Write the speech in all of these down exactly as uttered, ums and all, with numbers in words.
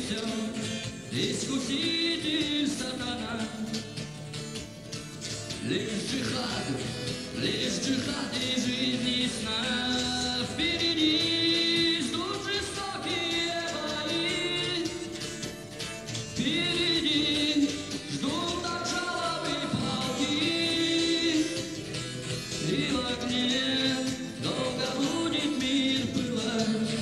все, искуситель сатана. Лишь джихад, лишь джихад и жизнь и сна. Впереди ждут жестокие бои. Впереди ждут отжаловые полки. И в огне долго будет мир пылать.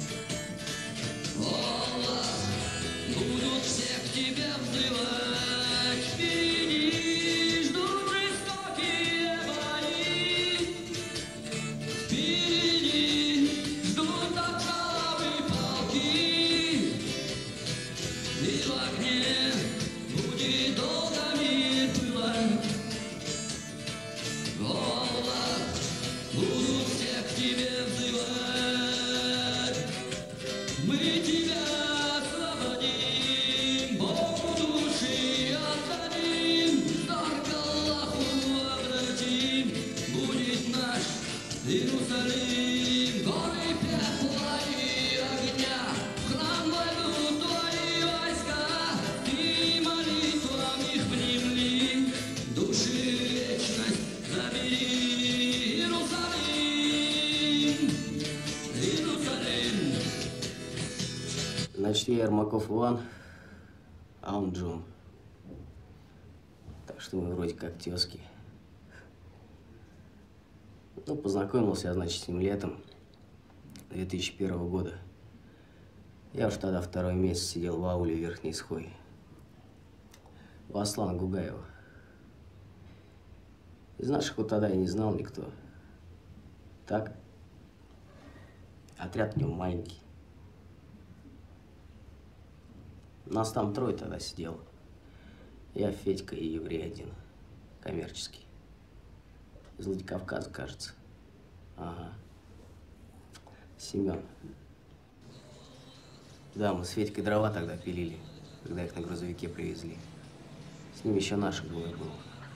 Аллах, будут все к тебе взывать. Впереди ждут жестокие бои. Впереди ждут отжаловые полки. И в огне будет долго мир пылать. Аллах, будут все к тебе взывать. Мы тебя освободим, Богу души отдадим, дар к Аллаху обратим. Будет наш Иерусалим, горы пепла и огня. В храм войдут твои войска, ты молитвам их внемли. Души вечность забери. Иерусалим, Иерусалим. Значит, я Ермаков Иван, а он Джон. Так что мы вроде как тезки. Ну, познакомился я, значит, с ним летом две тысячи первого года. Я уж тогда второй месяц сидел в ауле Верхней Схой. У Аслана Гугаева. Из наших вот тогда я не знал никто. Так? Отряд у него маленький. Нас там трое тогда сидело. Я, Федька и еврей один. Коммерческий. Из Владикавказа, кажется. Ага. Семен. Да, мы с Федькой дрова тогда пилили, когда их на грузовике привезли. С ним еще наши двое было.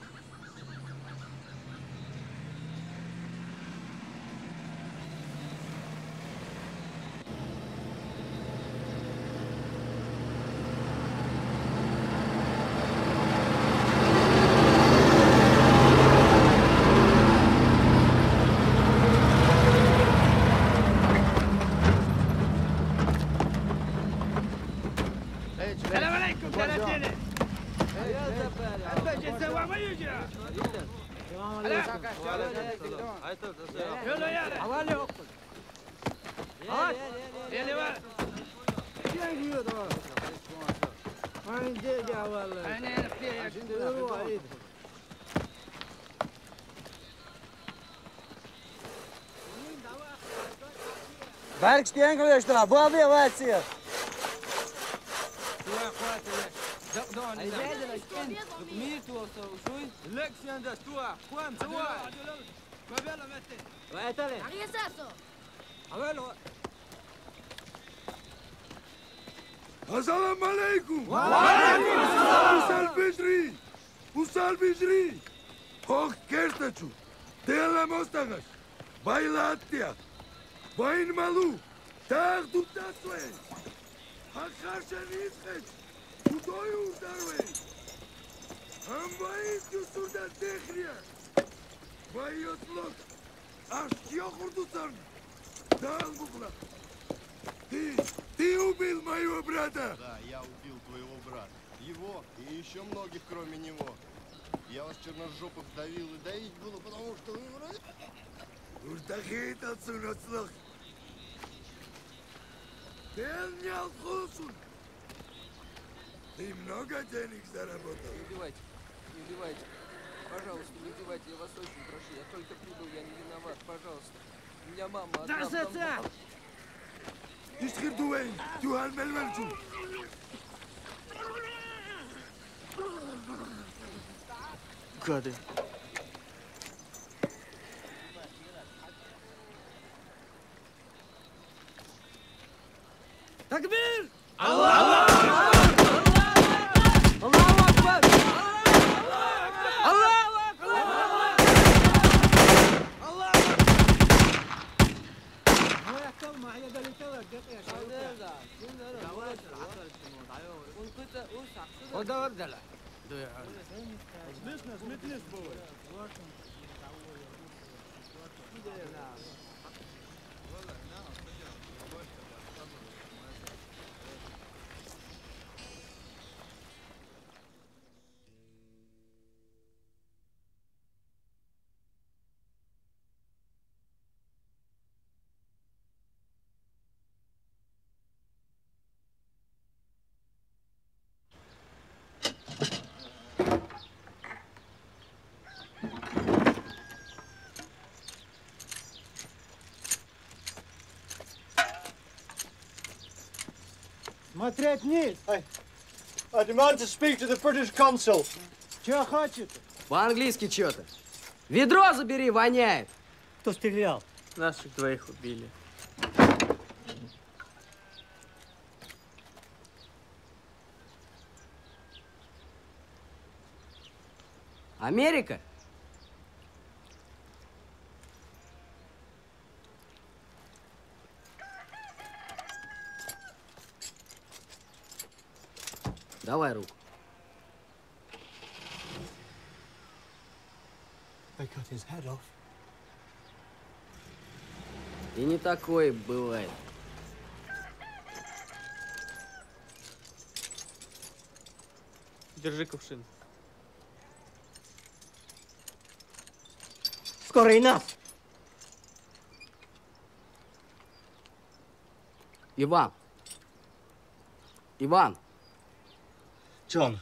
السلام عليكم ثلاثين. انت جيت سوا ما يجي. السلام عليكم. يلا يلا. حوالي وقت. هات. يلا وين؟ يجي يدور. ما عندي جا والله. انا نحكي. Berk Stenglös då, vad blir det att se? يا اخواتي دقدوني هذا الاشكال ميتوا وشوي الاكسيون ده توا قوام سوا ما بيلا متى وقتله علي اساسه حوالو السلام عليكم وعليكم السلام وسال بجري وسال بجري هوك كيرتشو ديلا مستغش بايلاتيا باين مالو تاخدو تاسوين هخرشن يسخش ودويو داروين هم بايد يسودا دخريا بايد لوك اشتيا خردوسان دال букла. Ты, ты убил моего брата! Да, я убил твоего брата. Его и еще многих, кроме него. Я вас, черножопых, давил и доить было, потому что вы вроде... Уж такие-то отсюда. Ты отнял Хусун. Ты много денег заработал. Не убивайте, не убивайте. Пожалуйста, не убивайте, я вас очень прошу. Я только прибыл, я не виноват. Пожалуйста. У меня мама одна. Да, да, تشخير دوين توهال ململجو Gады. تكبير الله الله أكبر الله أكبر الله هو يحكم معي قال انت وقف يا شباب Смотреть вниз! I, I demand to speak to the British consul. Чего хочет? По-английски что-то. Ведро забери, воняет. Кто стрелял? Наших двоих убили. Америка? Давай руку. They cut his head off. И не такое бывает. Держи кувшин. Скоро и нас! Иван. Иван. John.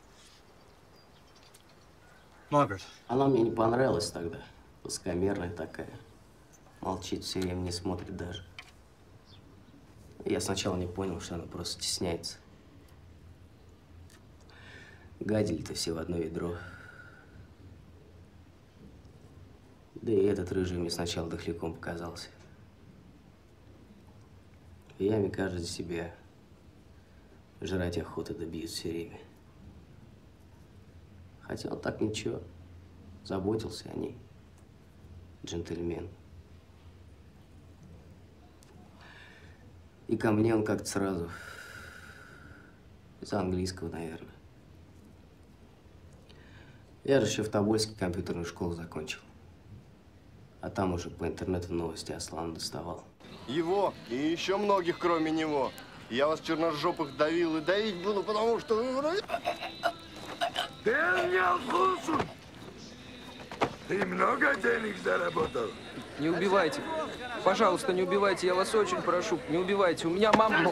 Margaret. Она мне не понравилась тогда. Высокомерная такая. Молчит все время, не смотрит даже. Я сначала не понял, что она просто стесняется. Гадили-то все в одно ведро. Да и этот рыжий мне сначала дохляком показался. В яме каждый за себя. Жрать охота добьют все время. Хотя он так ничего. Заботился о ней. Джентльмен. И ко мне он как-то сразу. Из-за английского, наверное. Я же еще в Тобольске компьютерную школу закончил. А там уже по интернету новости Аслана доставал. Его и еще многих, кроме него. Я вас, черножопых, давил и доить буду, потому что вы вроде... Ты много денег заработал? Не убивайте. Пожалуйста, не убивайте. Я вас очень прошу. Не убивайте. У меня мама...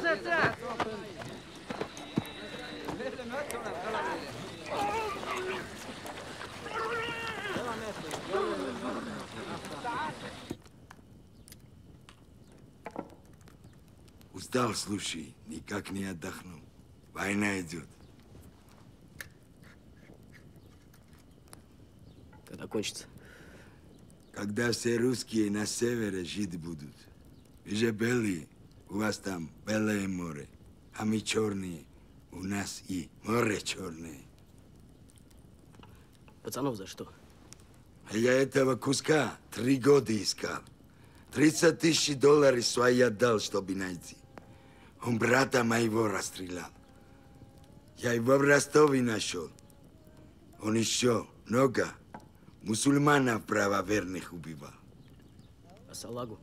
Устал, слушай, никак не отдохнул. Война идет. Когда кончится? Когда все русские на севере жить будут. Вы же белые, у вас там белое море, а мы черные, у нас и море черное. Пацанов за что? А я этого куска три года искал. тридцать тысяч долларов свои отдал, чтобы найти. Он брата моего расстрелял. Я его в Ростове нашел. Он еще много мусульманов правоверных убивал. А салагу?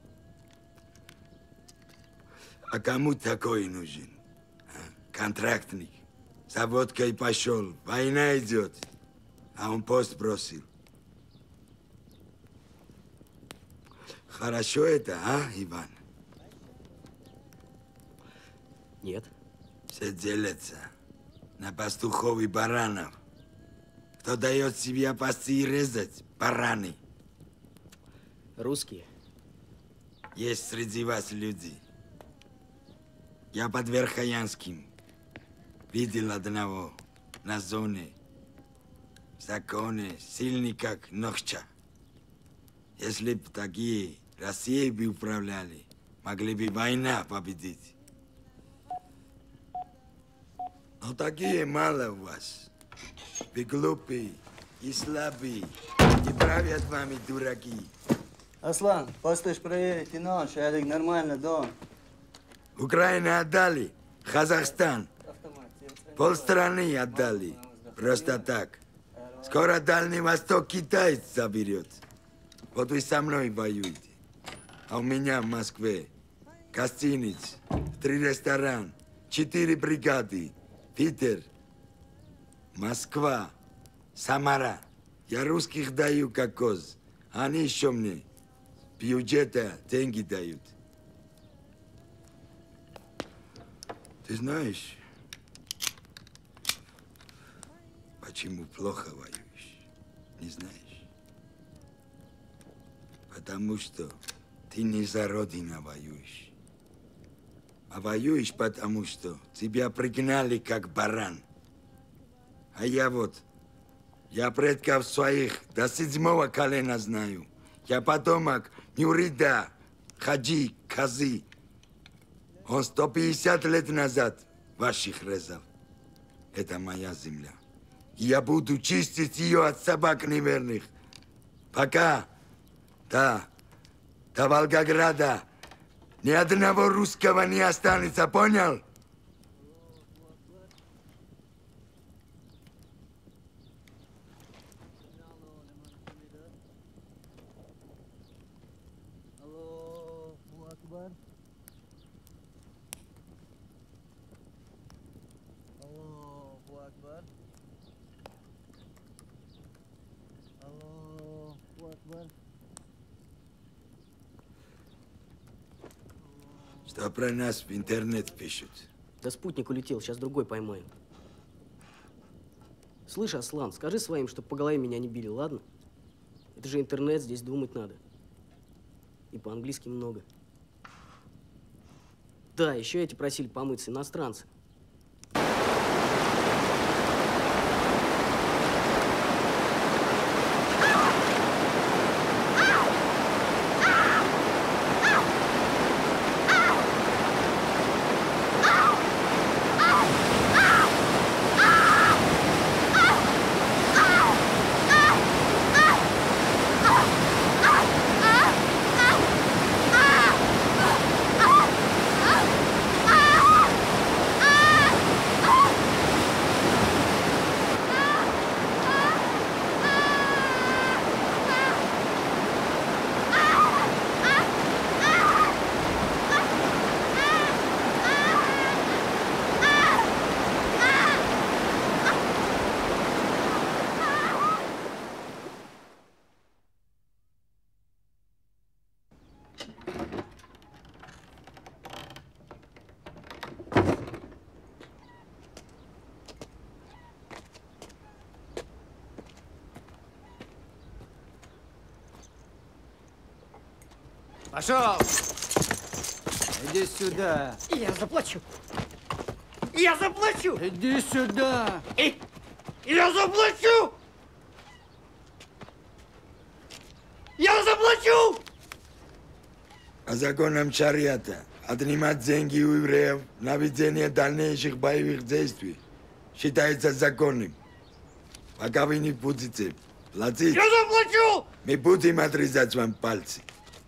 А кому такой нужен? А? Контрактник. За водкой пошел. Война идет. А он пост бросил. Хорошо это, а, Иван? Нет. Все делятся на пастухов и баранов. Кто дает себе пасти и резать? Бараны. Русские. Есть среди вас люди. Я под Верхоянским видел одного на зоне. Законы сильный, как Нохча. Если бы такие Россией бы управляли, могли бы война победить. Но такие мало у вас. Вы глупые и слабые, и правят вами дураки. Аслан, постишь проверить и ночь, я нормально, дом. Украину отдали, Казахстан. Полстраны отдали. Просто так. Скоро Дальний Восток китаец заберет. Вот вы со мной воюете. А у меня в Москве гостиниц, три ресторана, четыре бригады, Питер, Москва, Самара. Я русских даю как коз. Они еще мне бюджета деньги дают. Ты знаешь, почему плохо воюешь? Не знаешь? Потому что ты не за Родину воюешь. А воюешь, потому что тебя пригнали как баран. А я вот, я предков своих до седьмого колена знаю. Я потомок Нюрида, Хаджи, Казы. Он сто пятьдесят лет назад ваших резал. Это моя земля. И я буду чистить ее от собак неверных. Пока, да, до Волгограда ни одного русского не останется, понял? Что про нас в интернет пишут? Да спутник улетел, сейчас другой поймаем. Слышь, Аслан, скажи своим, чтоб по голове меня не били, ладно? Это же интернет, здесь думать надо. И по-английски много. Да, еще эти просили помыться, иностранцы. Пошел! Иди сюда. Я заплачу. Я заплачу. Иди сюда. И... Я заплачу. Я заплачу. По законам шариата отнимать деньги у евреев на ведение дальнейших боевых действий считается законным. Пока вы не будете платить, Я заплачу. мы будем отрезать вам пальцы.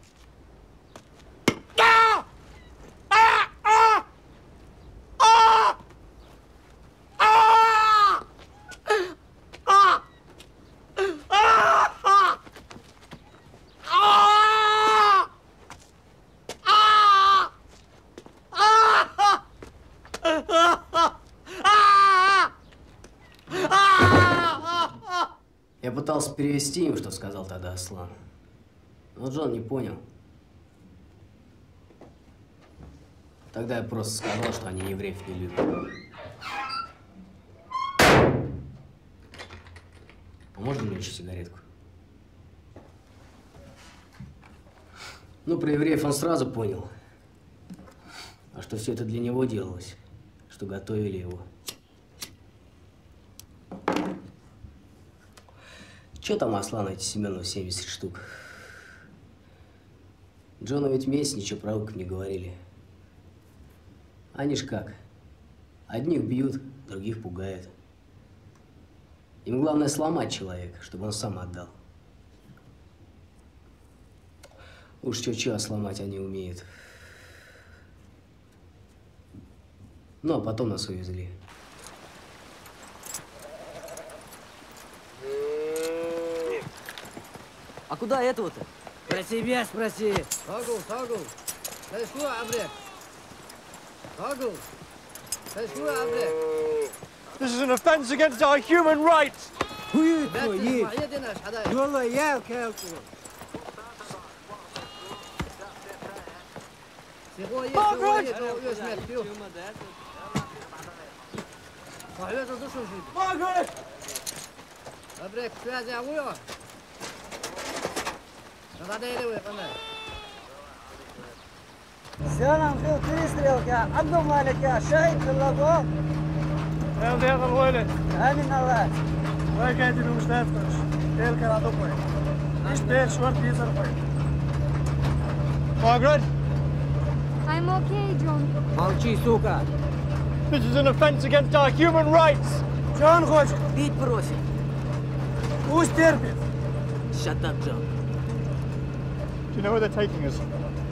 Я пытался перевести им, что сказал тогда Аслан. Но Джон не понял. Тогда я просто сказал, что они евреев не любят. А можно мне еще сигаретку? Ну, про евреев он сразу понял. А что все это для него делалось, что готовили его. Че там Аслана эти Семеновы семьдесят штук? Джону ведь месяц ничего про руков не говорили. Они ж как? Одних бьют, других пугают. Им главное сломать человека, чтобы он сам отдал. Уж чё-чё, а сломать они умеют. Ну, а потом нас увезли. А куда этого-то? Про себя спроси. Тагул, тагул. Тайшу, абре. Tagul. Tayшу, абре. This is an offense against our human rights. Хуй Бәтті твои. смайедінаш, хадай. Yola yel kelku. Сиғо ет, сиғо ет, о өсмет, пью. Сахвет ұдышу жүйді. Margaret! Абре, күшуәз яғуйо. Шада дейли өй, қандай. سلام خير تريستريل كا عبد الملك يا شهيد الله Heel de hele roile. امين الله Wij gaan die nog steeds. Heel keer aan opbouwen. Is dit zwart hier zo bij? Margaret, I'm okay, John. Молчи, сука. this is an offense against our human rights. Джон хочет Пить просит. пусть терпит Shut up, John. Do you know where they're taking us?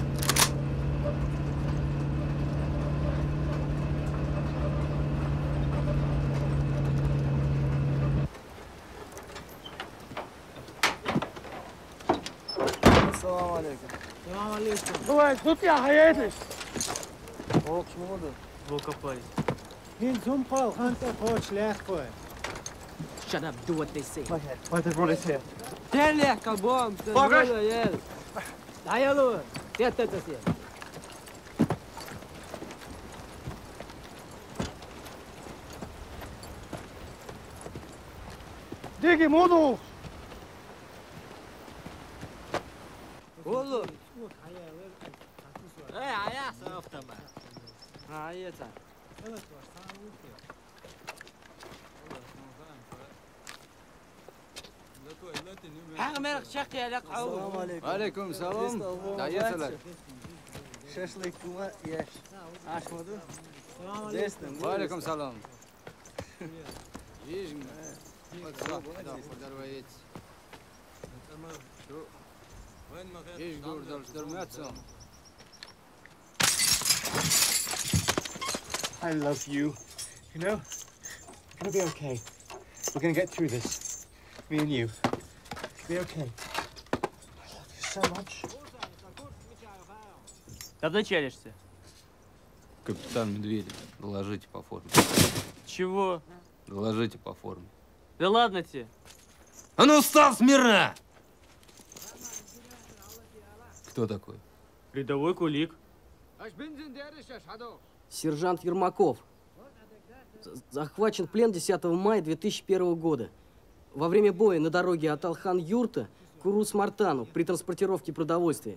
السلام عليكم Салам алейкум. Boys, look at hiatus. اوك شمودو Волка парень. هين زوم قال خانتا خوش لاخ خوي Shut up, do what they say. Why they brought us here? Терле, кабом, ты Маргаret! зола ел. Да елу. Ты это все. Dig him, Odo. Oğlum. Ey ayak sınıfta mı? Ha yeter. Hangmer şakya lak السلام عليكم عليكم السلام. تعيط لك. شاشليك كوما ياش عشمودو ديستن وعليكم السلام. يجي. Да, подорваете. Есть гордо штурмятся. I love you. You know, it's gonna be okay. We're gonna get through this. Me and you. It'll be okay. I love you so much. Когда челишься? Капитан Медведев, доложите по форме. Чего? Доложите по форме. Да ладно тебе. А ну встал смирно! Кто такой? Рядовой кулик. Сержант Ермаков. Захвачен в плен десятого мая две тысячи первого года. Во время боя на дороге от Алхан-Юрта к Урус-Мартану при транспортировке продовольствия.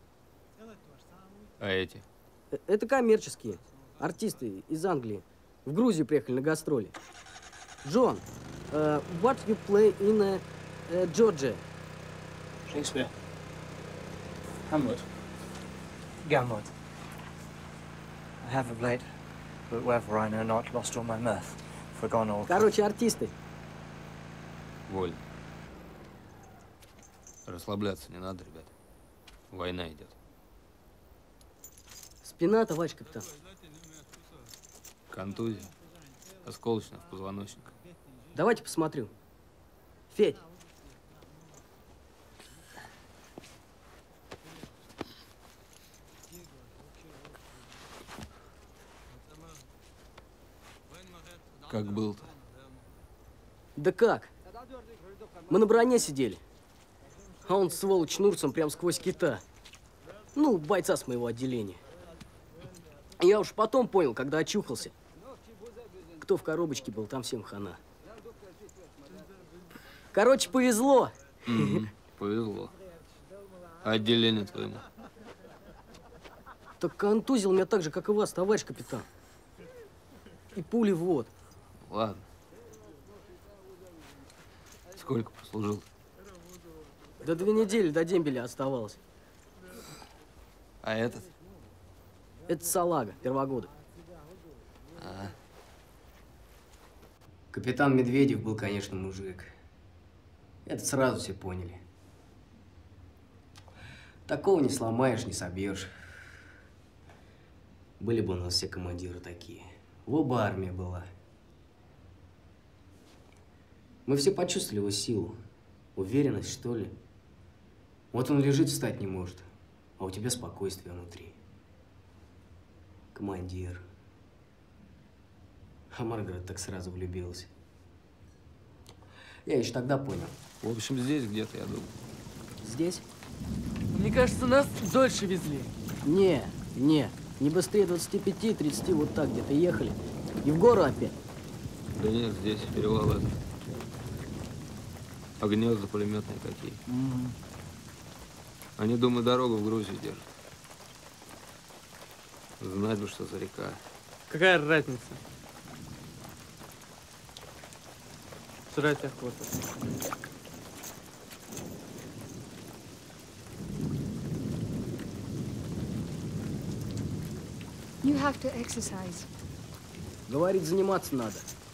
А эти? Э- Это коммерческие. Артисты из Англии. В Грузию приехали на гастроли. Джон, uh, what you play in uh, uh, Georgia? Shakespeare. Hamlet. Gamlet. I have of late, but whether I know not, lost all my mirth, forgone all. Короче, артисты. Вольно. Расслабляться не надо, ребята. Война идет. Спина, товарищ капитан. Контузия. Осколочная в позвоночник. Давайте посмотрю. Федь. Как был-то? Да как? Мы на броне сидели. А он, сволочь, шнурцем прям сквозь кита. Ну, бойца с моего отделения. Я уж потом понял, когда очухался. Кто в коробочке был, там всем хана. Короче, повезло. Mm-hmm. Повезло. А отделение твоему? Так контузил меня так же, как и вас, товарищ капитан. И пули в вот. Ладно. Сколько прослужил? До две недели до дембеля оставалось. А этот? Это салага, первогода. А. Капитан Медведев был, конечно, мужик. Это сразу все поняли. Такого не сломаешь, не собьешь. Были бы у нас все командиры такие. В оба армия была. Мы все почувствовали его силу. Уверенность, что ли. Вот он лежит, встать не может. А у тебя спокойствие внутри. Командир. А Маргарет так сразу влюбилась. Я еще тогда понял. В общем, здесь где-то, я думаю. Здесь? Мне кажется, нас дольше везли. Не, не. Не быстрее двадцати пяти тридцати, вот так где-то ехали. И в гору опять. Да нет, здесь перевал этот. А гнезда пулеметные какие. Mm. Они, думаю, дорогу в Грузию держат. Знать бы, что за река. Какая разница? Жрать охота. You have to exercise. Говорит, заниматься надо.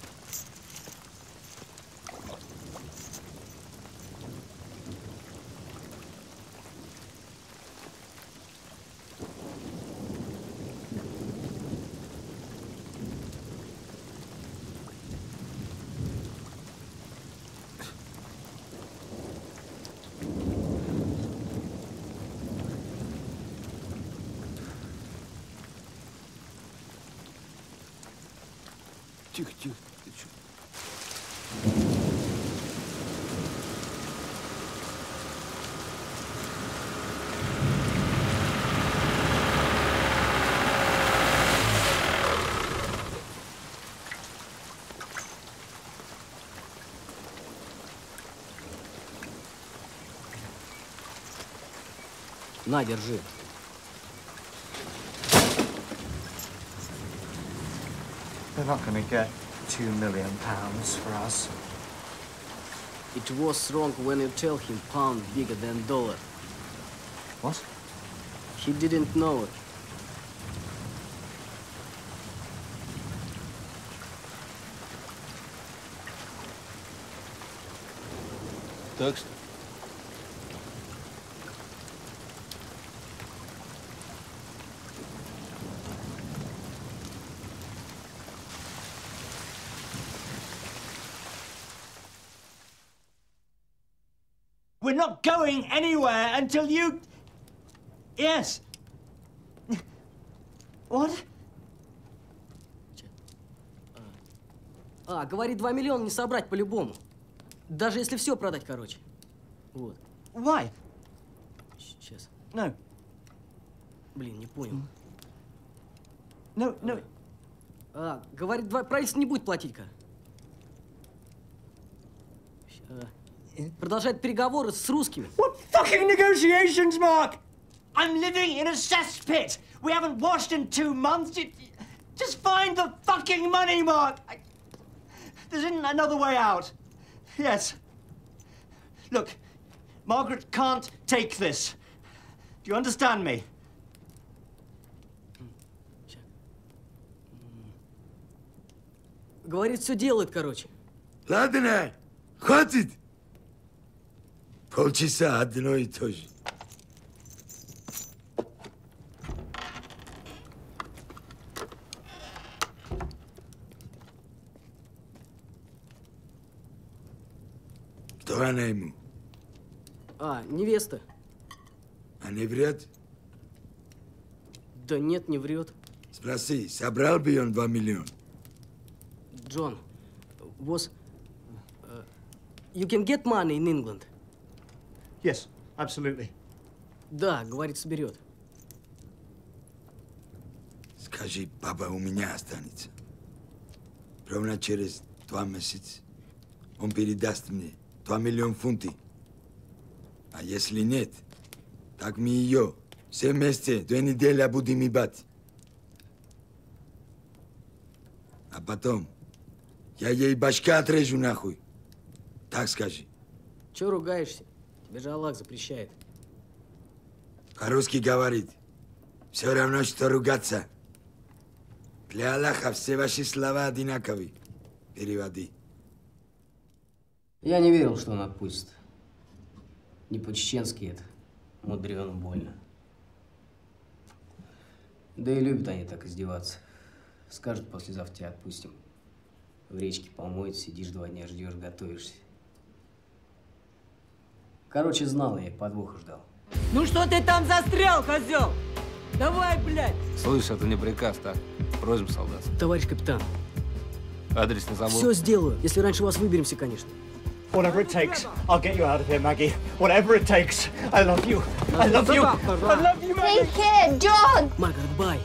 Тихо, тихо, ты чё? На, держи. They're not going to get two million pounds for us. It was wrong when you tell him pound bigger than dollar. What? He didn't know it. Так что? We're not going anywhere until you... Yes. What? А, говорит, два миллиона не собрать по-любому. Даже если все продать, короче. Вот. Why? Сейчас. No. Блин, не понял. No, no. А, говорит, два... правительство не будет платить-ка. Продолжать переговоры с русскими. What fucking negotiations, Mark? I'm living in a cesspit. We haven't washed in two months. Just find the fucking money, Mark. I... There isn't another way out. Yes. Look, Margaret can't take this. Do you understand me? Говорит, все делает, короче. Ладно, хватит. Полчаса одно и то же. Кто она ему? А, невеста. А не врет? Да нет, не врет. Спроси, собрал бы он два миллиона? Джон, was... Uh, you can get money in England? Yes, absolutely. Да, говорит, соберет. Скажи, папа у меня останется. Ровно через два месяца он передаст мне два миллиона фунтов. А если нет, так мы ее все вместе две недели будем ебать. А потом я ей башка отрежу нахуй. Так скажи. Чего ругаешься? Тебе же Аллах запрещает. По-русски говорит. Все равно, что ругаться. Для Аллаха все ваши слова одинаковые. Переводи. Я не верил, что он отпустит. Не по-чеченски это. Мудрено больно. Да и любят они так издеваться. Скажут, послезавтра тебя отпустим. В речке помоют, сидишь два дня, ждешь, готовишься. Короче, знал я, подвоха ждал. Ну что ты там застрял, козел? Давай, блядь! Слышь, это не приказ, так? Просьба солдатская. Товарищ капитан. Адрес не забыл? Все сделаю, если раньше вас выберемся, конечно. Whatever it takes, I'll get you out of here, Maggie. Whatever it takes. I love you. I love you. I love you, Maggie. Take care, John. Margaret, bye.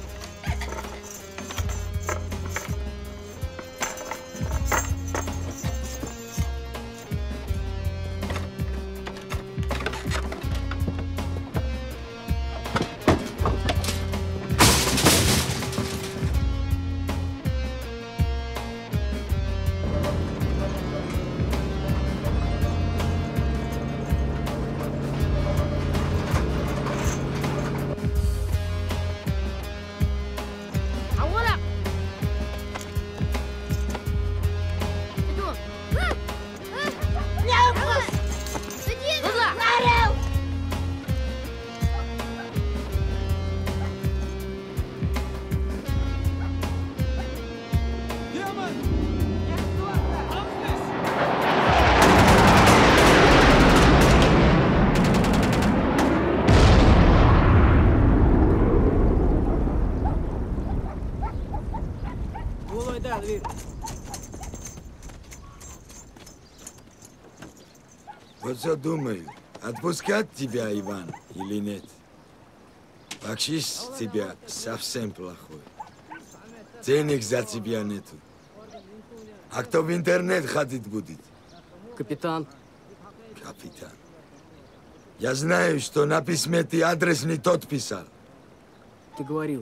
Вот что думаю, отпускать тебя, Иван, или нет? Бакшиш с тебя совсем плохой. Денег за тебя нету. А кто в интернет ходить будет? Капитан. Капитан. Я знаю, что на письме ты адрес не тот писал. Ты говорил.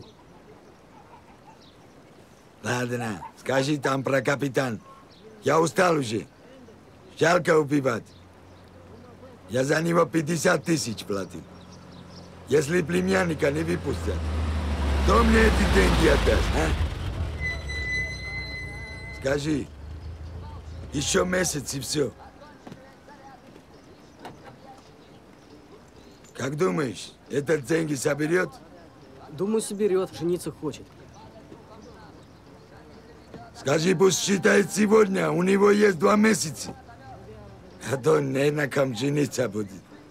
Ладно, скажи там про капитан. Я устал уже. Жалко убивать. Я за него пятьдесят тысяч платил. Если племянника не выпустят, кто мне эти деньги отдаст, а? Скажи, еще месяц и все. Как думаешь, этот деньги соберет? Думаю, соберет, жениться хочет. Скажи, пусть считает сегодня, у него есть два месяца. А то не на ком жениться будет.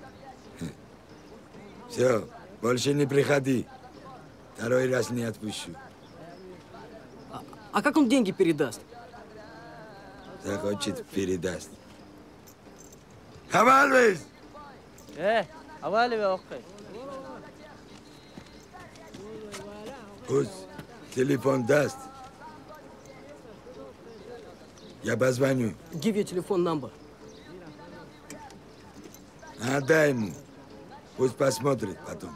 Все, больше не приходи. Второй раз не отпущу. А, а как он деньги передаст? Захочет, передаст. Хавалвис! Э, авали вахкай. Пусть телефон даст. Я позвоню. Give your telephone number. Отдай ему. Пусть посмотрит потом.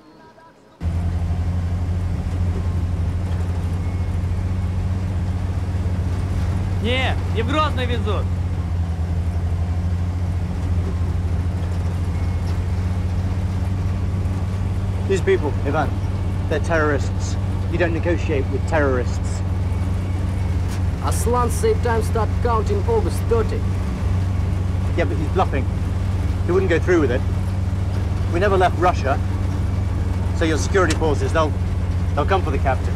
Не, не в Грозный везут. These people, Ivan, they're terrorists. You don't negotiate with terrorists. Aslan said time start counting August thirtieth. Yeah, but he's bluffing. He wouldn't go through with it. We never left Russia, so your security forces, they'll, they'll come for the captain.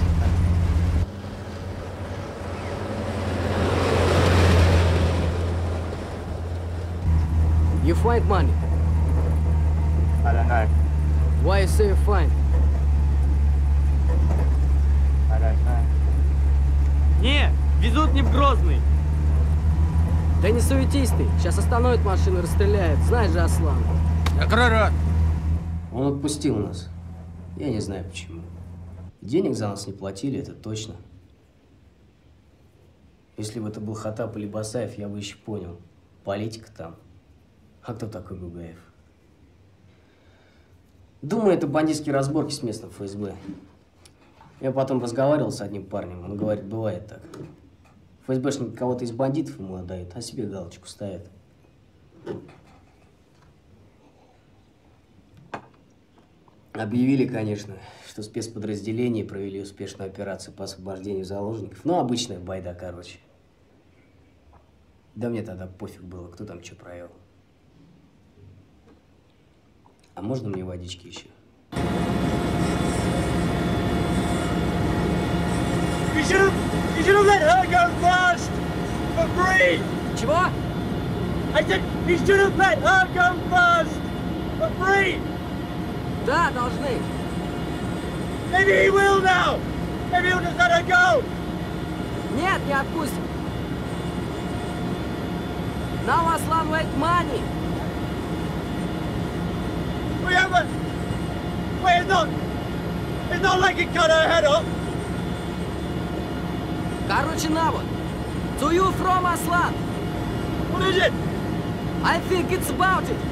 You find money? I don't know. Why you say you find? I don't know. Не, везут не в Грозный. Да не суетись ты. Сейчас остановит машину и расстреляет. Знаешь же, Аслан. Закрой рот. Он отпустил нас. Я не знаю почему. Денег за нас не платили, это точно. Если бы это был Хатап или Басаев, я бы еще понял. Политика там. А кто такой Бугаев? Думаю, это бандитские разборки с местным эф эс бэ. Я потом разговаривал с одним парнем. Он говорит, бывает так. эф эс бэшники кого-то из бандитов ему отдают, а себе галочку ставят. Объявили, конечно, что спецподразделения провели успешную операцию по освобождению заложников. Ну, обычная байда, короче. Да мне тогда пофиг было, кто там что провел. А можно мне водички еще? You should have, you should have let her go first, for free. Чего? I said you should have let her go first, for free. Да, должны. Maybe he will now. Maybe he'll just let her go. Нет, не отпустим. Now Aslan wait money. We haven't. Wait, it's not. It's not like he cut her head off. Короче, на вот. To you from Aslan. What is it? I think it's about it.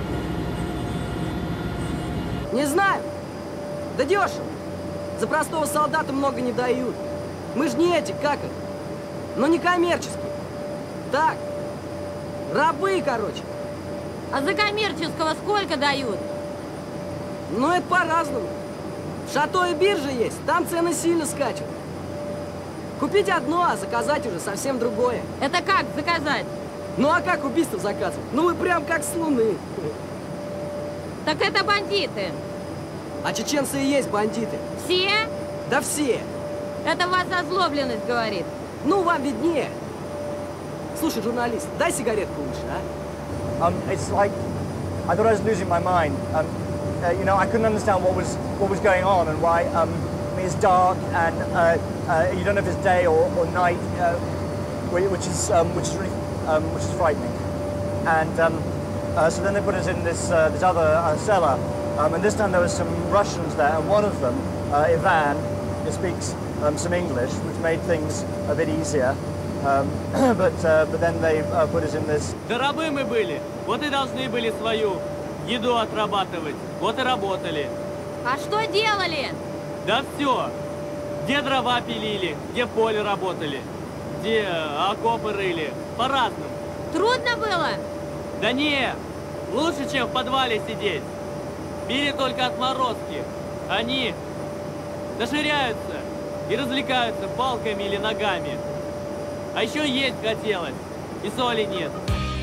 Не знаю. Да дешево. За простого солдата много не дают. Мы ж не эти, как их. Но не коммерческие. Так. Рабы, короче. А за коммерческого сколько дают? Ну, это по-разному. В Шато и биржа есть, там цены сильно скачут. Купить одно, а заказать уже совсем другое. Это как заказать? Ну, а как убийство заказывать? Ну, вы прям как с Луны. Так это бандиты. А чеченцы и есть бандиты. Все? Да все. Это вас озлобленность говорит. Ну, вам виднее. Слушай, журналист, дай сигаретку лучше, а? Um, it's like, I thought I was losing my mind. Um, uh, you know, I couldn't understand what was what was going on and why. Um, I mean, it's dark and uh, uh, you don't know if it's day or, or night, uh, which is um, which is really um, which is frightening. And um, uh, so then they put us in this uh, this other uh, cellar, um, and this time there was some Russians there, and one of them, uh, Ivan, he speaks um, some English, which made things a bit easier. Um, but uh, but then they uh, put us in this. Да рабы мы были, вот и должны были свою еду отрабатывать, вот и работали. А что делали? Да все. Где дрова пилили, где в поле работали, где окопы рыли, по-разному. Трудно было? Да не, лучше, чем в подвале сидеть. Били только отморозки. Они доширяются и развлекаются палками или ногами. А еще есть хотелось, и соли нет.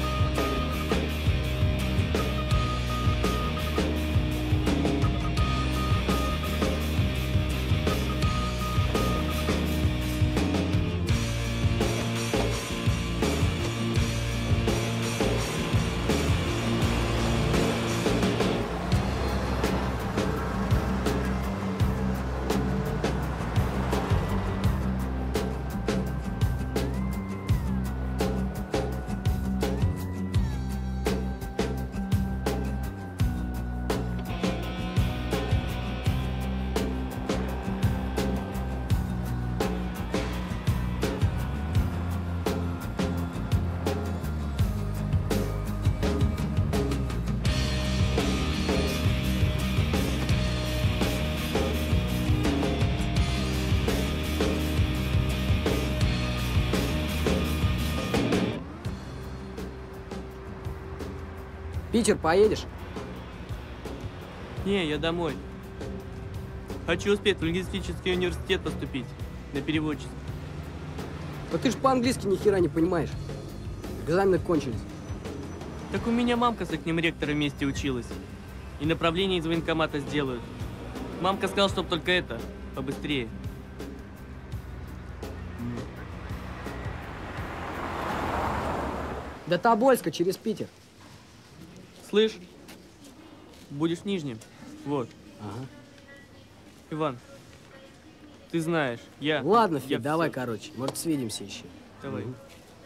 Питер, поедешь? Не, я домой. Хочу успеть в лингвистический университет поступить, на переводчество. Да ты ж по-английски ни хера не понимаешь. Экзамены кончились. Так у меня мамка с этим ректором вместе училась. И направление из военкомата сделают. Мамка сказала, чтоб только это, побыстрее. До Тобольска через Питер. Слышь, будешь в Нижнем. Вот. Ага. Иван, ты знаешь, я... Ладно, Федь, я давай, все. короче. Может, свидимся еще. Давай. Угу.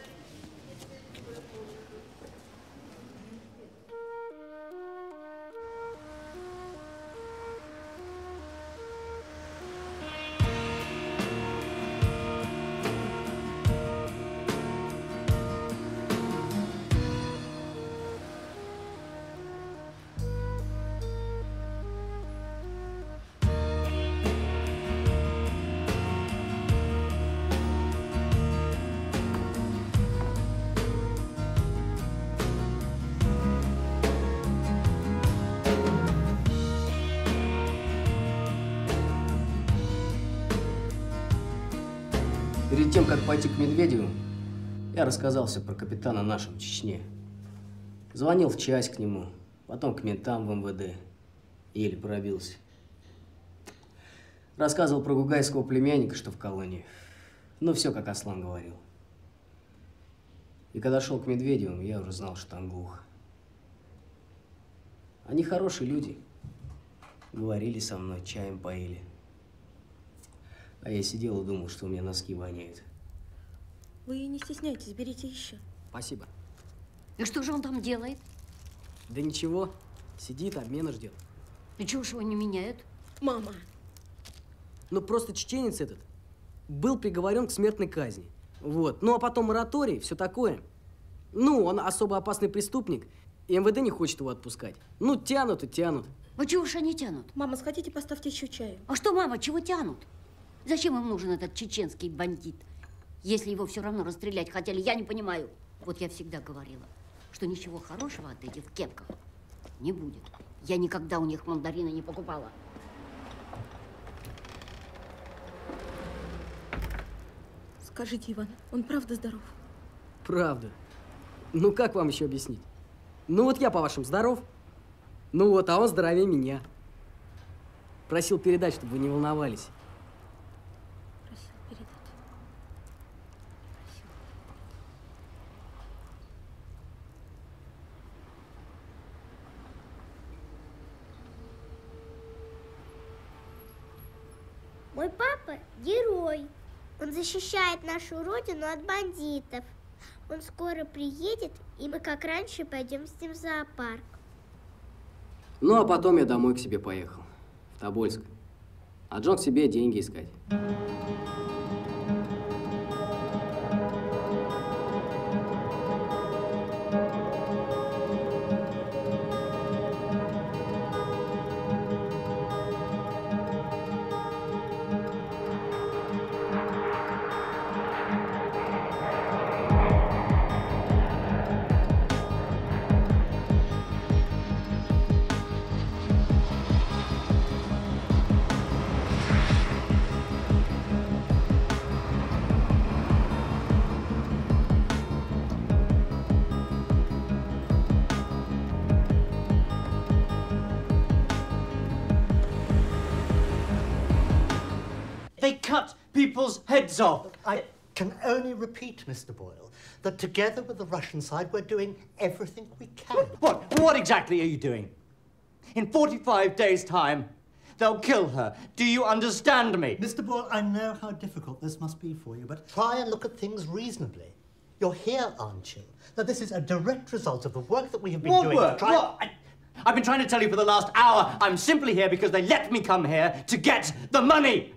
Перед тем, как пойти к Медведеву, я рассказал все про капитана нашего в Чечне. Звонил в часть к нему, потом к ментам в эм вэ дэ. Еле пробился. Рассказывал про гугайского племянника, что в колонии. Ну, все, как Аслан говорил. И когда шел к Медведевым, я уже знал, что там глухо. Они хорошие люди. Говорили со мной, чаем поили. А я сидел и думал, что у меня носки воняют. Вы не стесняйтесь, берите еще. Спасибо. И что же он там делает? Да ничего. Сидит, обмена ждет. И чего ж его не меняют? Мама. Ну, просто чеченец этот был приговорен к смертной казни. Вот. Ну, а потом мораторий, все такое. Ну, он особо опасный преступник, и эм вэ дэ не хочет его отпускать. Ну, тянут и тянут. А чего ж они тянут? Мама, сходите, поставьте еще чаю. А что, мама, чего тянут? Зачем им нужен этот чеченский бандит? Если его все равно расстрелять хотели, я не понимаю. Вот я всегда говорила, что ничего хорошего от этих кепков не будет. Я никогда у них мандарины не покупала. Скажите, Иван, он правда здоров? Правда. Ну, как вам еще объяснить? Ну, вот я, по-вашему, здоров. Ну вот, а он здоровее меня. Просил передать, чтобы вы не волновались. Просил передать. Просил. Мой папа герой. Он защищает нашу родину от бандитов. Он скоро приедет, и мы, как раньше, пойдем с ним в зоопарк. Ну, а потом я домой к себе поехал, в Тобольск. А Джон к себе деньги искать. They cut people's heads off. I can only repeat, Mister Boyle, that together with the Russian side, we're doing everything we can. What? What exactly are you doing? In forty-five days' time, they'll kill her. Do you understand me? Mister Boyle, I know how difficult this must be for you, but try and look at things reasonably. You're here, aren't you? Now, this is a direct result of the work that we have been What doing work? to try... What? I, I've been trying to tell you for the last hour. I'm simply here because they let me come here to get the money.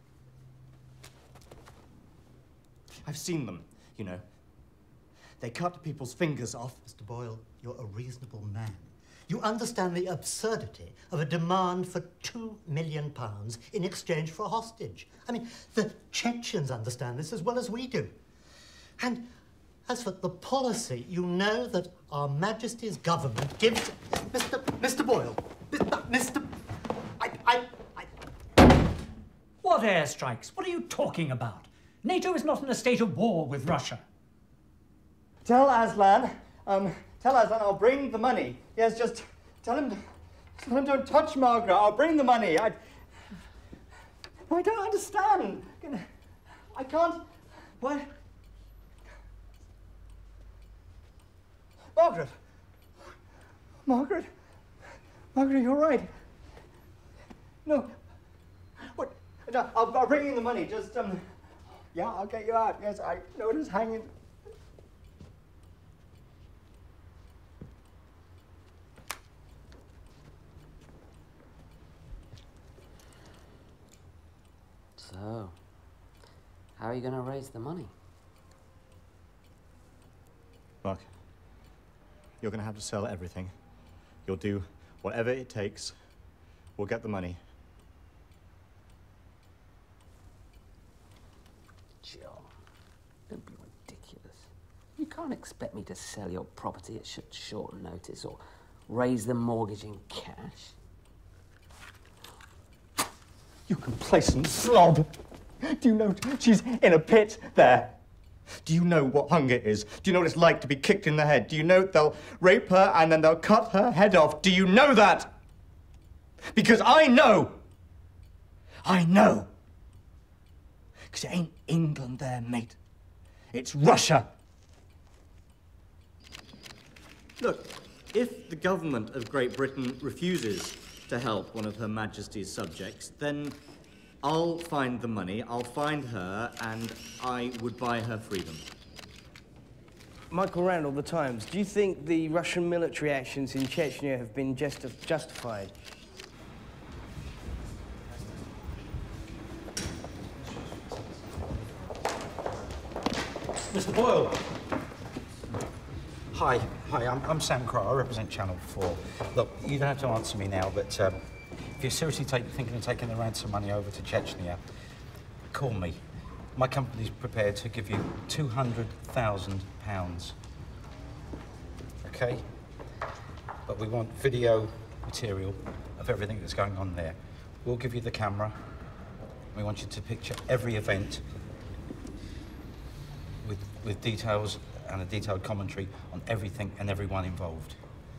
I've seen them, you know. They cut people's fingers off. Mister Boyle, you're a reasonable man. You understand the absurdity of a demand for two million pounds in exchange for a hostage. I mean, the Chechens understand this as well as we do. And as for the policy, you know that Our Majesty's government gives... Mister Mister Boyle, Mister I, I, I... What airstrikes? What are you talking about? NATO is not in a state of war with Russia. Tell Aslan, um, tell Aslan I'll bring the money. Yes, just tell him, tell him don't touch Margaret. I'll bring the money. I, I don't understand. I can't, what? Margaret. Margaret. Margaret, you're right. No. What? No, I'll, I'll bring you the money. Just, um, yeah, I'll get you out. Yes, I know it is hanging. So, how are you going to raise the money? Mark, you're going to have to sell everything. You'll do whatever it takes. We'll get the money. Jill, don't be ridiculous. You can't expect me to sell your property at such short notice or raise the mortgage in cash. You complacent slob! Do you know she's in a pit there? Do you know what hunger is? Do you know what it's like to be kicked in the head? Do you know they'll rape her and then they'll cut her head off? Do you know that? Because I know! I know! Because it ain't England there, mate. It's Russia. Look, if the government of Great Britain refuses to help one of Her Majesty's subjects, then I'll find the money, I'll find her, and I would buy her freedom. Michael Randall, The Times. Do you think the Russian military actions in Chechnya have been justi justified? Mister Boyle. Hi, hi, I'm, I'm Sam Crow. I represent Channel four. Look, you don't have to answer me now, but um, if you're seriously take, thinking of taking the ransom money over to Chechnya, call me. My company's prepared to give you two hundred thousand pounds. Okay? But we want video material of everything that's going on there. We'll give you the camera. We want you to picture every event with, with details and a detailed commentary on everything and everyone involved.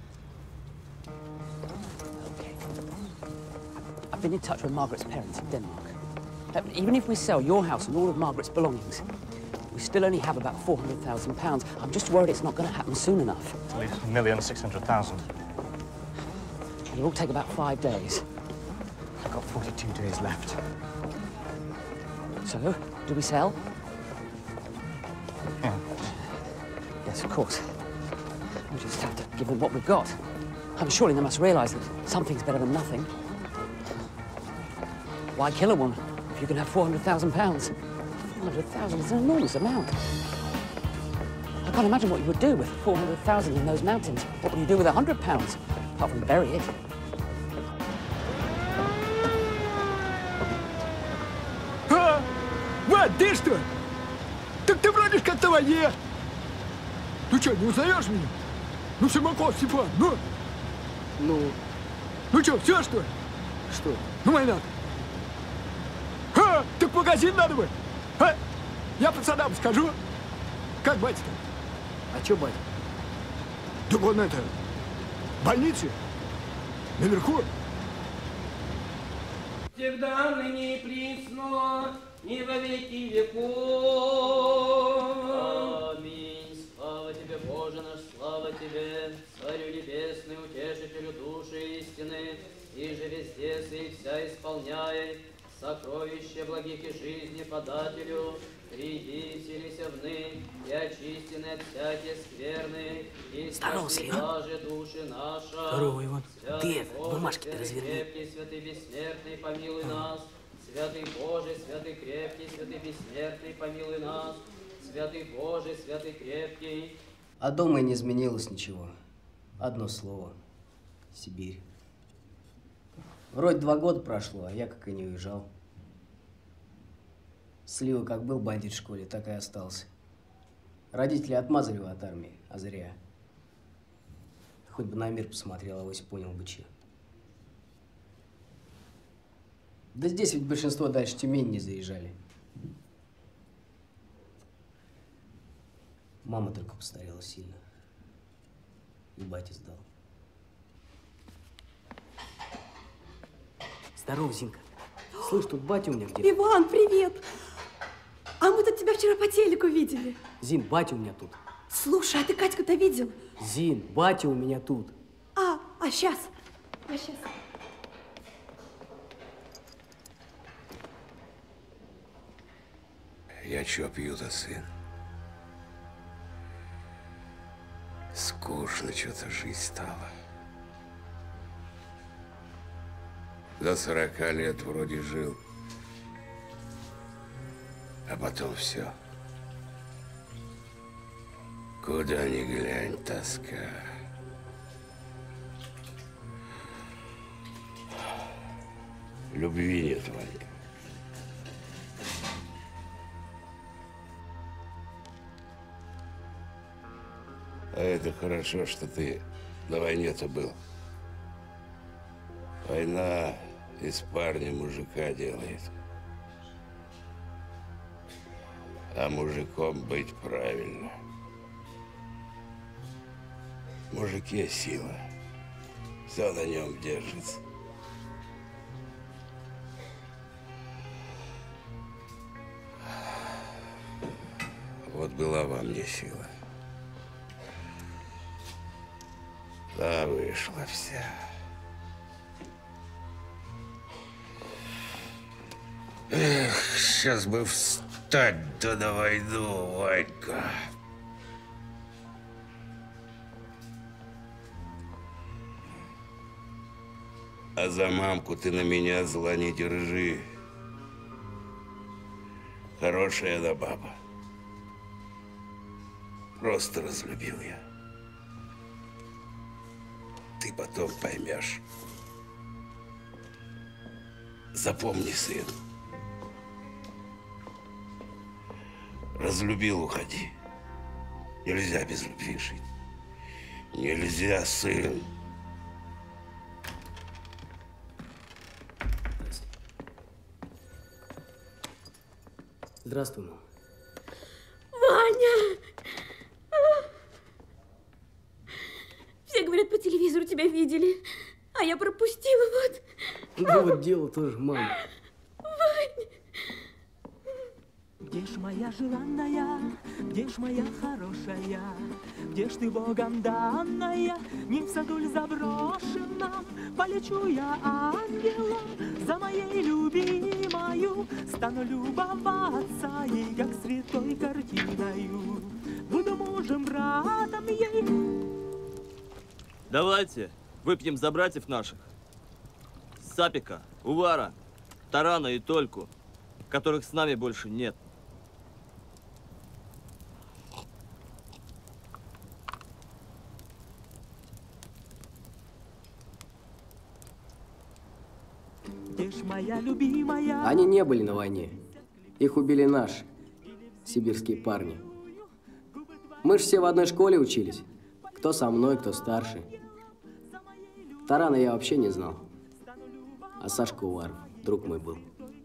Okay. I've been in touch with Margaret's parents in Denmark. Uh, even if we sell your house and all of Margaret's belongings, we still only have about four hundred thousand pounds. I'm just worried it's not going to happen soon enough. At least a million six hundred thousand. It'll all take about five days. I've got forty-two days left. So, do we sell? Yeah. Yes, of course. We just have to give them what we've got. I mean, surely they must realise that something's better than nothing. Why kill a woman if you can have four hundred thousand pounds? four hundred thousand is an enormous amount. I can't imagine what you would do with four hundred thousand in those mountains. What would you do with one hundred pounds? Apart from bury it. А, Вань, ты что? Так ты вроде как твоя. Ну что, не узнаешь меня? Ну, Симаков Степан, ну? Ну? Ну что, все, что ли? Что? Ну, Майнат. А, так в магазин надо бы. А? Я пацанам скажу. Как батя-то? А чё батя? Да вон это, в больнице, наверху. Всегда ныне и присно, и во веки веков. Аминь. Слава тебе, Боже наш, слава тебе, Царю небесный, утешителю души истины, и же везде сей вся исполняй, сокровище благих и жизни подателю, приди, вселися вны, и очистины от всякие скверны, и Здорово, Слива. души наша. Здорово, Иван. Ты это, бумажки-то разверни. Крепкий, святый бессмертный, помилуй нас. Святый Божий, святый крепкий, святый бессмертный, помилуй нас. Святый Божий, святый крепкий. А дома и не изменилось ничего. Одно слово. Сибирь. Вроде два года прошло, а я как и не уезжал. Слива как был бандит в школе, так и остался. Родители отмазали его от армии, а зря. Хоть бы на мир посмотрел, авось понял бы, че. Да здесь ведь большинство дальше Тюмень не заезжали. Мама только постарела сильно. И батя сдал. Здорово, Зинка. Слышь, тут батя у меня где-то. Иван, привет! А мы тут тебя вчера по телеку видели. Зин, батя у меня тут. Слушай, а ты Катьку-то видел? Зин, батя у меня тут. А, а сейчас? А сейчас? Я чё пью-то, сын? Скучно что-то жизнь стала. До сорока лет вроде жил. А потом все. Куда ни глянь, тоска. Любви нет, Ванька. А это хорошо, что ты на войне-то был. Война из парня мужика делает. А мужиком быть правильно. В мужике сила. Все на нем держится. Вот была во мне сила. Да вышла вся. Эх, сейчас бы встать, да на войну, Ванька. А за мамку ты на меня зла не держи. Хорошая она баба. Просто разлюбил я. Ты потом поймешь. Запомни, сын. Разлюбил, уходи. Нельзя без любви жить. Нельзя, сын. Здравствуй, мам. Ваня! Все говорят, по телевизору тебя видели, а я пропустила, вот. Да вот дело тоже, мама. Вань! Где ж моя желанная, где ж моя хорошая, где ж ты Богом данная, не в саду ль заброшенном, полечу я ангелом за моей любимою, стану любоваться ей, как святой картиною, буду мужем, братом ей. Давайте выпьем за братьев наших. Сапика, Увара, Тарана и Тольку, которых с нами больше нет. Где ж моя любимая? Они не были на войне. Их убили наши, сибирские парни. Мы же все в одной школе учились. Кто со мной, кто старше. Тарана я вообще не знал. А Сашка Уваров, друг мой был.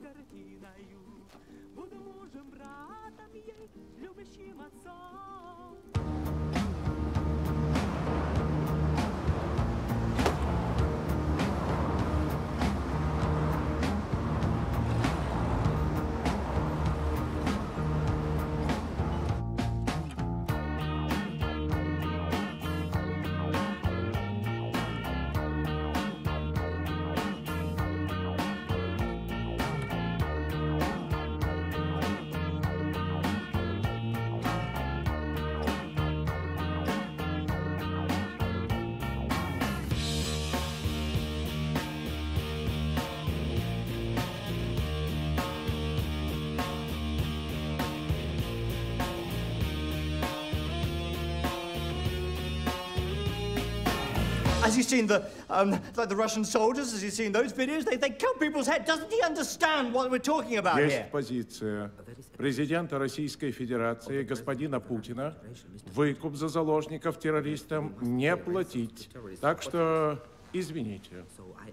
Has he seen the, um, like the Russian soldiers? Has he seen those videos? They, they cut people's heads. Doesn't he understand what we're talking about here? Есть позиция президента Российской Федерации господина Путина выкуп за заложников террористам не платить. Так что извините.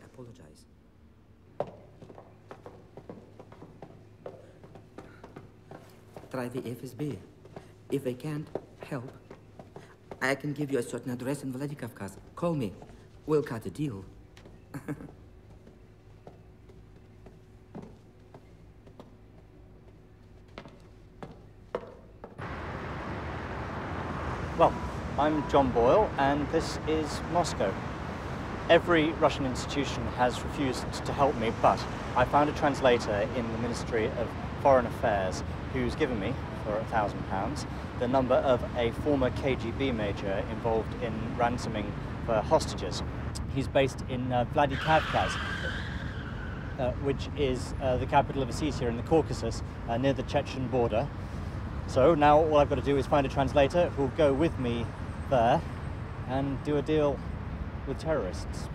Try the F S B. If they can't help, I can give you a certain address in Vladikavkaz. Call me. We'll cut a deal. Well, I'm John Boyle, and this is Moscow. Every Russian institution has refused to help me, but I found a translator in the Ministry of Foreign Affairs who's given me, for a thousand pounds, the number of a former K G B major involved in ransoming for hostages. He's based in uh, Vladikavkaz, uh, which is uh, the capital of Ossetia in the Caucasus, uh, near the Chechen border. So now all I've got to do is find a translator who'll go with me there and do a deal with terrorists.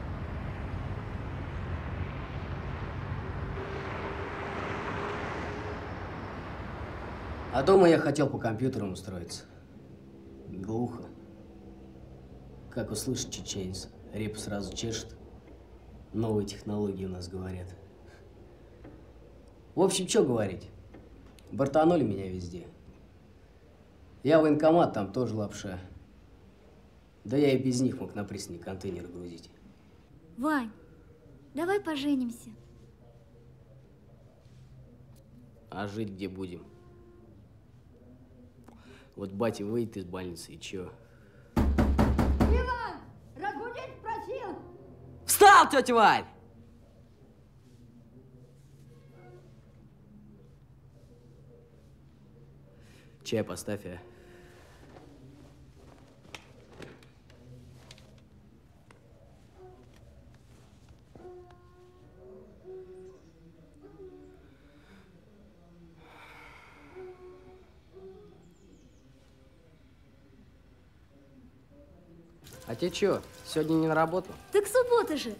А дома я хотел по компьютерам устроиться. Глухо. Как услышит чеченец, реп сразу чешет. Новые технологии у нас говорят. В общем, что говорить? Бортанули меня везде. Я военкомат, там тоже лапша. Да я и без них мог на пристани контейнер грузить. Вань, давай поженимся. А жить где будем? Вот батя выйдет из больницы и чё? Иван, разбудить просил. Встал, тетя Варь! Чай поставь, а. А ты чё, сегодня не на работу? Так суббота же.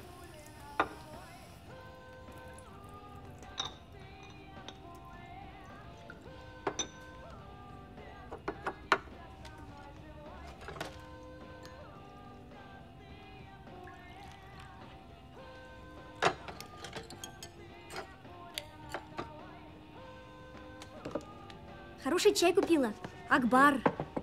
Хороший чай купила. Акбар.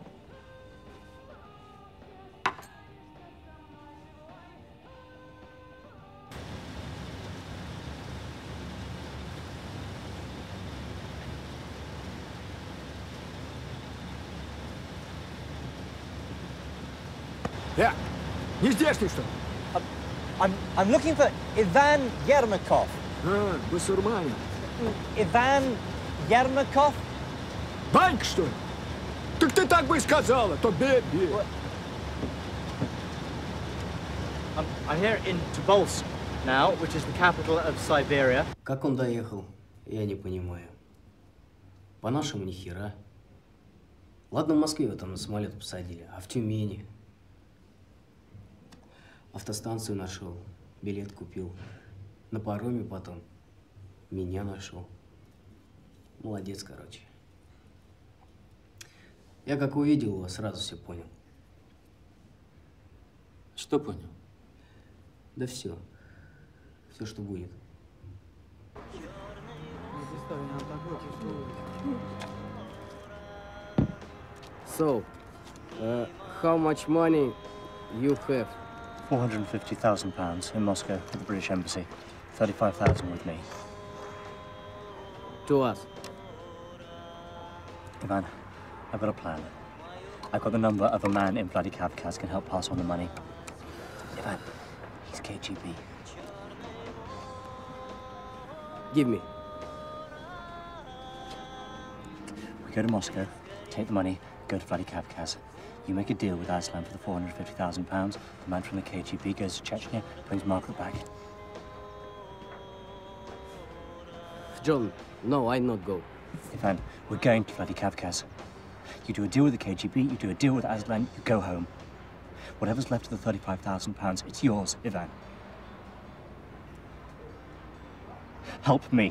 Я, не здешний, что ли? I'm, I'm looking for Ivan Yermakov. А, басурманин. Ivan Yermakov? Банька, что ли? Так ты так бы и сказала, то бей-бей. I'm, I'm here in Tobolsk now, which is the capital of Siberia. Как он доехал, я не понимаю. По-нашему ни хера. Ладно, в Москве его там на самолет посадили, а в Тюмени. Автостанцию нашел, билет купил. На пароме потом меня нашел. Молодец, короче. Я как увидел его, сразу все понял. Что понял? Да все. Все, что будет. So, uh, how much money you have? four hundred fifty thousand pounds in Moscow at the British Embassy. thirty-five thousand with me. To us. Ivan, I've got a plan. I've got the number of a man in Vladikavkaz can help pass on the money. Ivan, he's K G B. Give me. We go to Moscow, take the money, go to Vladikavkaz. You make a deal with Aslan for the four hundred fifty thousand pounds. The man from the K G B goes to Chechnya, brings Margaret back. John, no, I not go. Ivan, we're going to Vladikavkaz. You do a deal with the K G B, you do a deal with Aslan, you go home. Whatever's left of the thirty-five thousand pounds, it's yours, Ivan. Help me.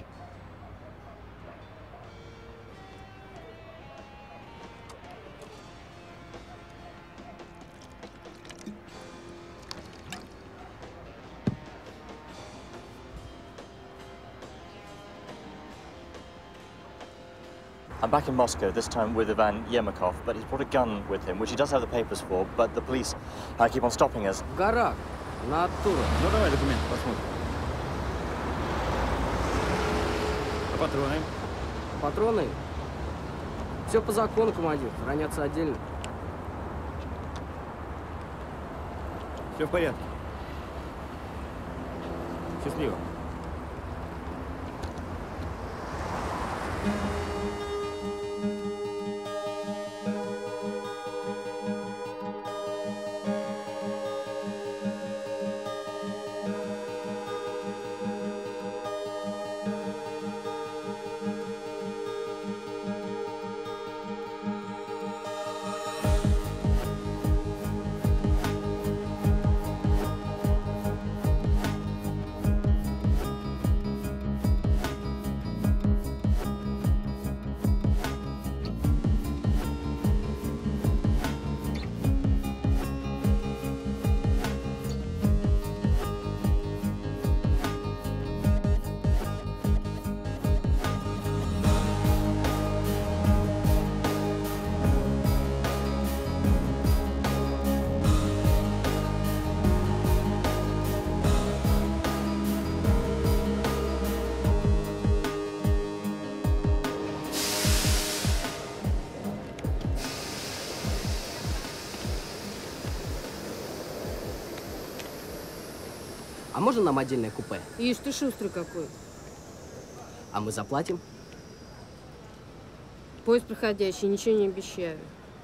I'm back in Moscow, this time with Ivan Yermakov, but he's brought a gun with him, which he does have the papers for, but the police uh, keep on stopping us. В горах, на оттуда. Ну давай документы посмотрим. А патроны? Патроны? Все по закону, командир, хранятся отдельно. Все в порядке. Счастливо. А можно нам отдельное купе? Ишь ты шустрый какой. А мы заплатим? Поезд проходящий, ничего не обещаю.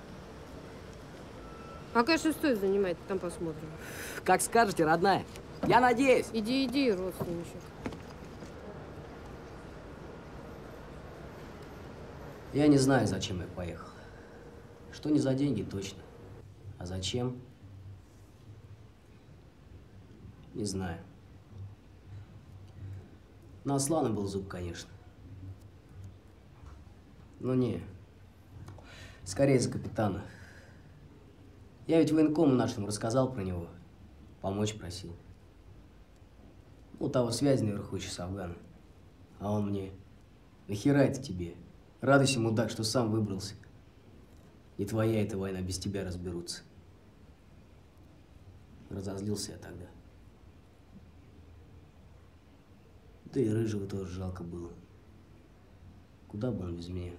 Пока шестой занимает, там посмотрим. Как скажете, родная. Я надеюсь. Иди, иди, родственничек. Я не знаю, зачем я поехал. Что не за деньги, точно. А зачем? Не знаю. На Аслана был зуб, конечно. Но не. Скорее за капитана. Я ведь военкому нашему рассказал про него. Помочь просил. У того связь наверху еще с Афганом. А он мне: нахера это тебе? Радуйся, мудак, что сам выбрался. Не твоя эта война, без тебя разберутся. Разозлился я тогда. Да и Рыжего тоже жалко было. Куда бы он без меня?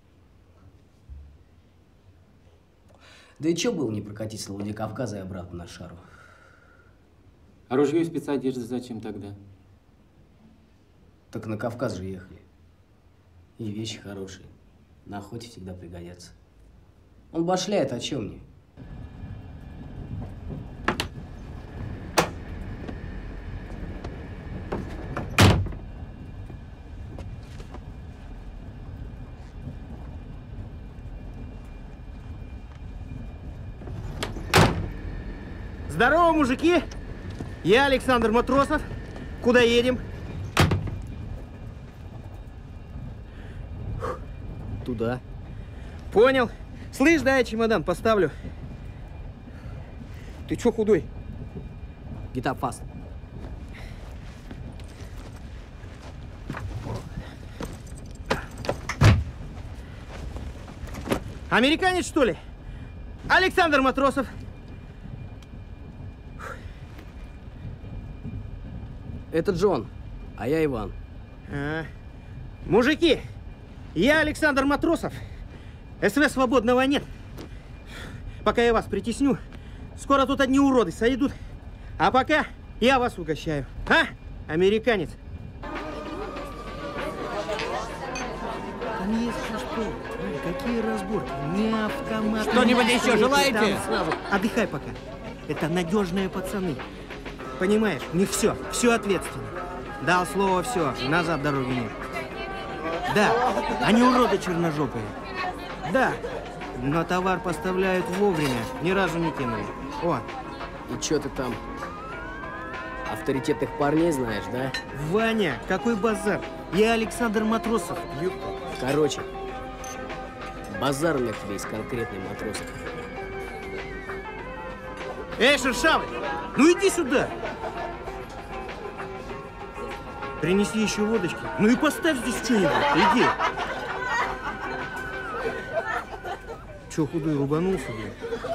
Да и чё было не прокатить с Владикавказа и обратно на шару? А ружье и спецодежда зачем тогда? Так на Кавказ же ехали. И вещи хорошие. На охоте всегда пригодятся. Он башляет, о чем мне? Здорово, мужики! Я Александр Матросов. Куда едем? Туда. Понял. Слышь, дай я чемодан поставлю. Ты чё худой? Get up fast. Американец, что ли? Александр Матросов. Это Джон, а я Иван. А, мужики, я Александр Матросов. СВ свободного нет. Пока я вас притесню, скоро тут одни уроды сойдут. А пока я вас угощаю. А, американец? Там есть что? Какие разборки? Не автомат. Что-нибудь еще желаете? Сразу. Отдыхай пока. Это надежные пацаны. Понимаешь, у них все, все ответственно. Дал слово, все, назад дороги нет. Да, они уроды черножопые. Да, но товар поставляют вовремя, ни разу не кинули. О. И чё ты там? Авторитетных парней знаешь, да? Ваня, какой базар? Я Александр Матросов. Короче, базар у меня к тебе есть конкретный, Матросов. Эй, шершавый, ну иди сюда. Принеси еще водочки. Ну и поставь здесь что-нибудь. Иди. Че, худой, рубанулся, блядь?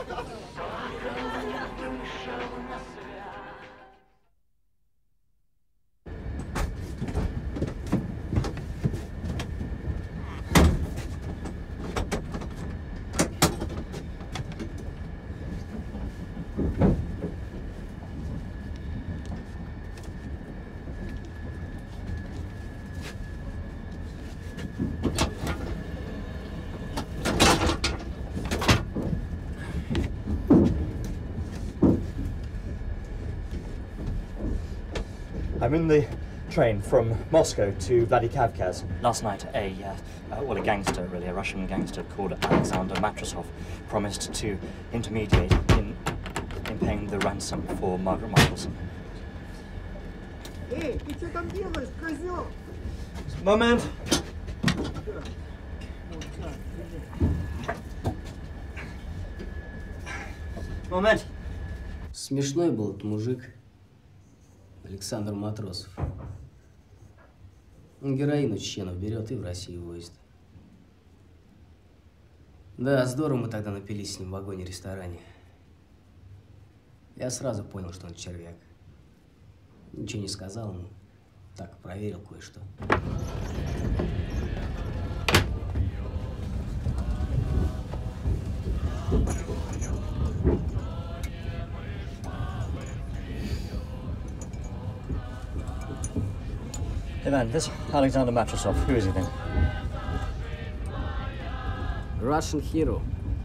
I'm in the train from Moscow to Vladikavkaz. Last night, a uh, uh, well, a gangster, really, a Russian gangster called Alexander Matrosov, promised to intermediate in in paying the ransom for Margaret Michelson. Эй, ты что там делаешь, козел? Moment. Moment. Смешной был этот мужик. Александр Матросов. Он героин у чеченов берет и в Россию возит. Да, здорово мы тогда напились с ним в вагоне-ресторане. Я сразу понял, что он червяк. Ничего не сказал ему. Так, проверил кое-что. Ivan, this Alexander Matrosov, who is he then? Russian hero.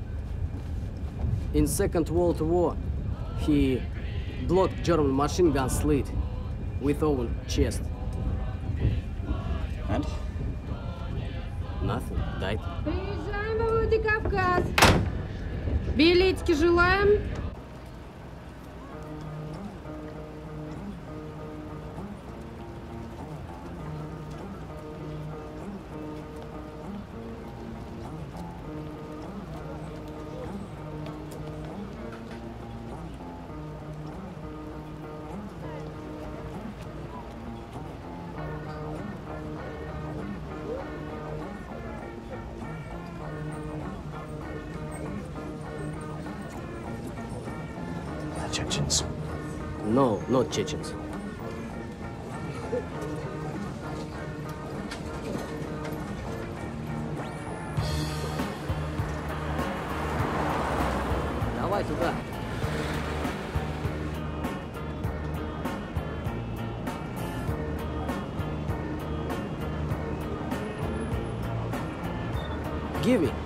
In Second World War, he blocked German machine gun slit with own chest. And? Nothing. Died. Приезжаем во Владикавказ. Билетики желаем. Chechens. No, not Chechens. Давай туда. Give me.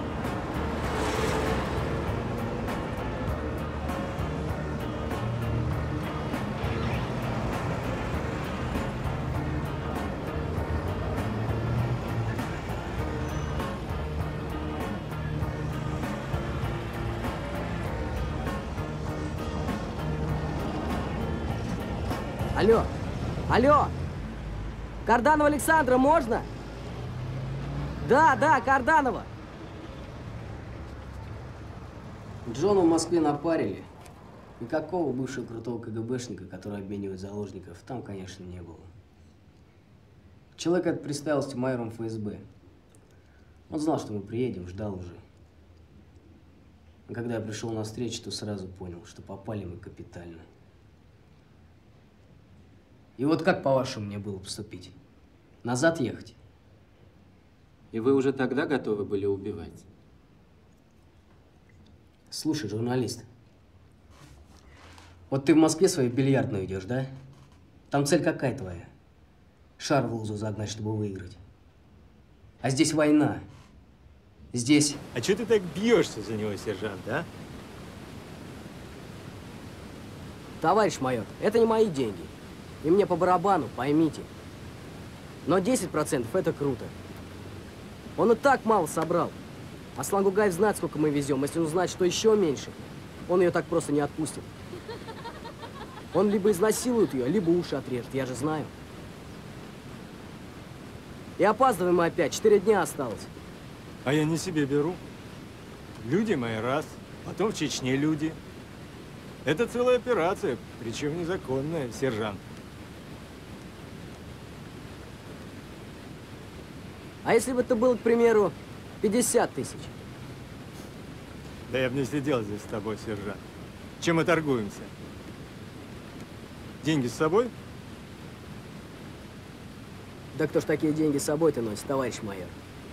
Алло, алло, Карданова Александра, можно? Да, да, Карданова. Джона в Москве напарили. Никакого бывшего крутого КГБшника, который обменивает заложников, там, конечно, не было. Человек этот представился майором эф эс бэ. Он знал, что мы приедем, ждал уже. А когда я пришел на встречу, то сразу понял, что попали мы капитально. И вот как, по-вашему, мне было поступить? Назад ехать? И вы уже тогда готовы были убивать? Слушай, журналист, вот ты в Москве свою бильярдную идешь, да? Там цель какая твоя? Шар в лузу загнать, чтобы выиграть. А здесь война. Здесь... А что ты так бьешься за него, сержант, а? Товарищ майор, это не мои деньги. И мне по барабану, поймите. Но десять процентов это круто. Он и так мало собрал. А Слангугаев знает, сколько мы везем. Если он знает, что еще меньше, он ее так просто не отпустит. Он либо изнасилует ее, либо уши отрежет, я же знаю. И опаздываем мы опять, четыре дня осталось. А я не себе беру. Люди мои раз, потом в Чечне люди. Это целая операция, причем незаконная, сержант. А если бы это было, к примеру, пятьдесят тысяч? Да я бы не сидел здесь с тобой, сержант. Чем мы торгуемся? Деньги с собой? Да кто ж такие деньги с собой-то носит, товарищ майор?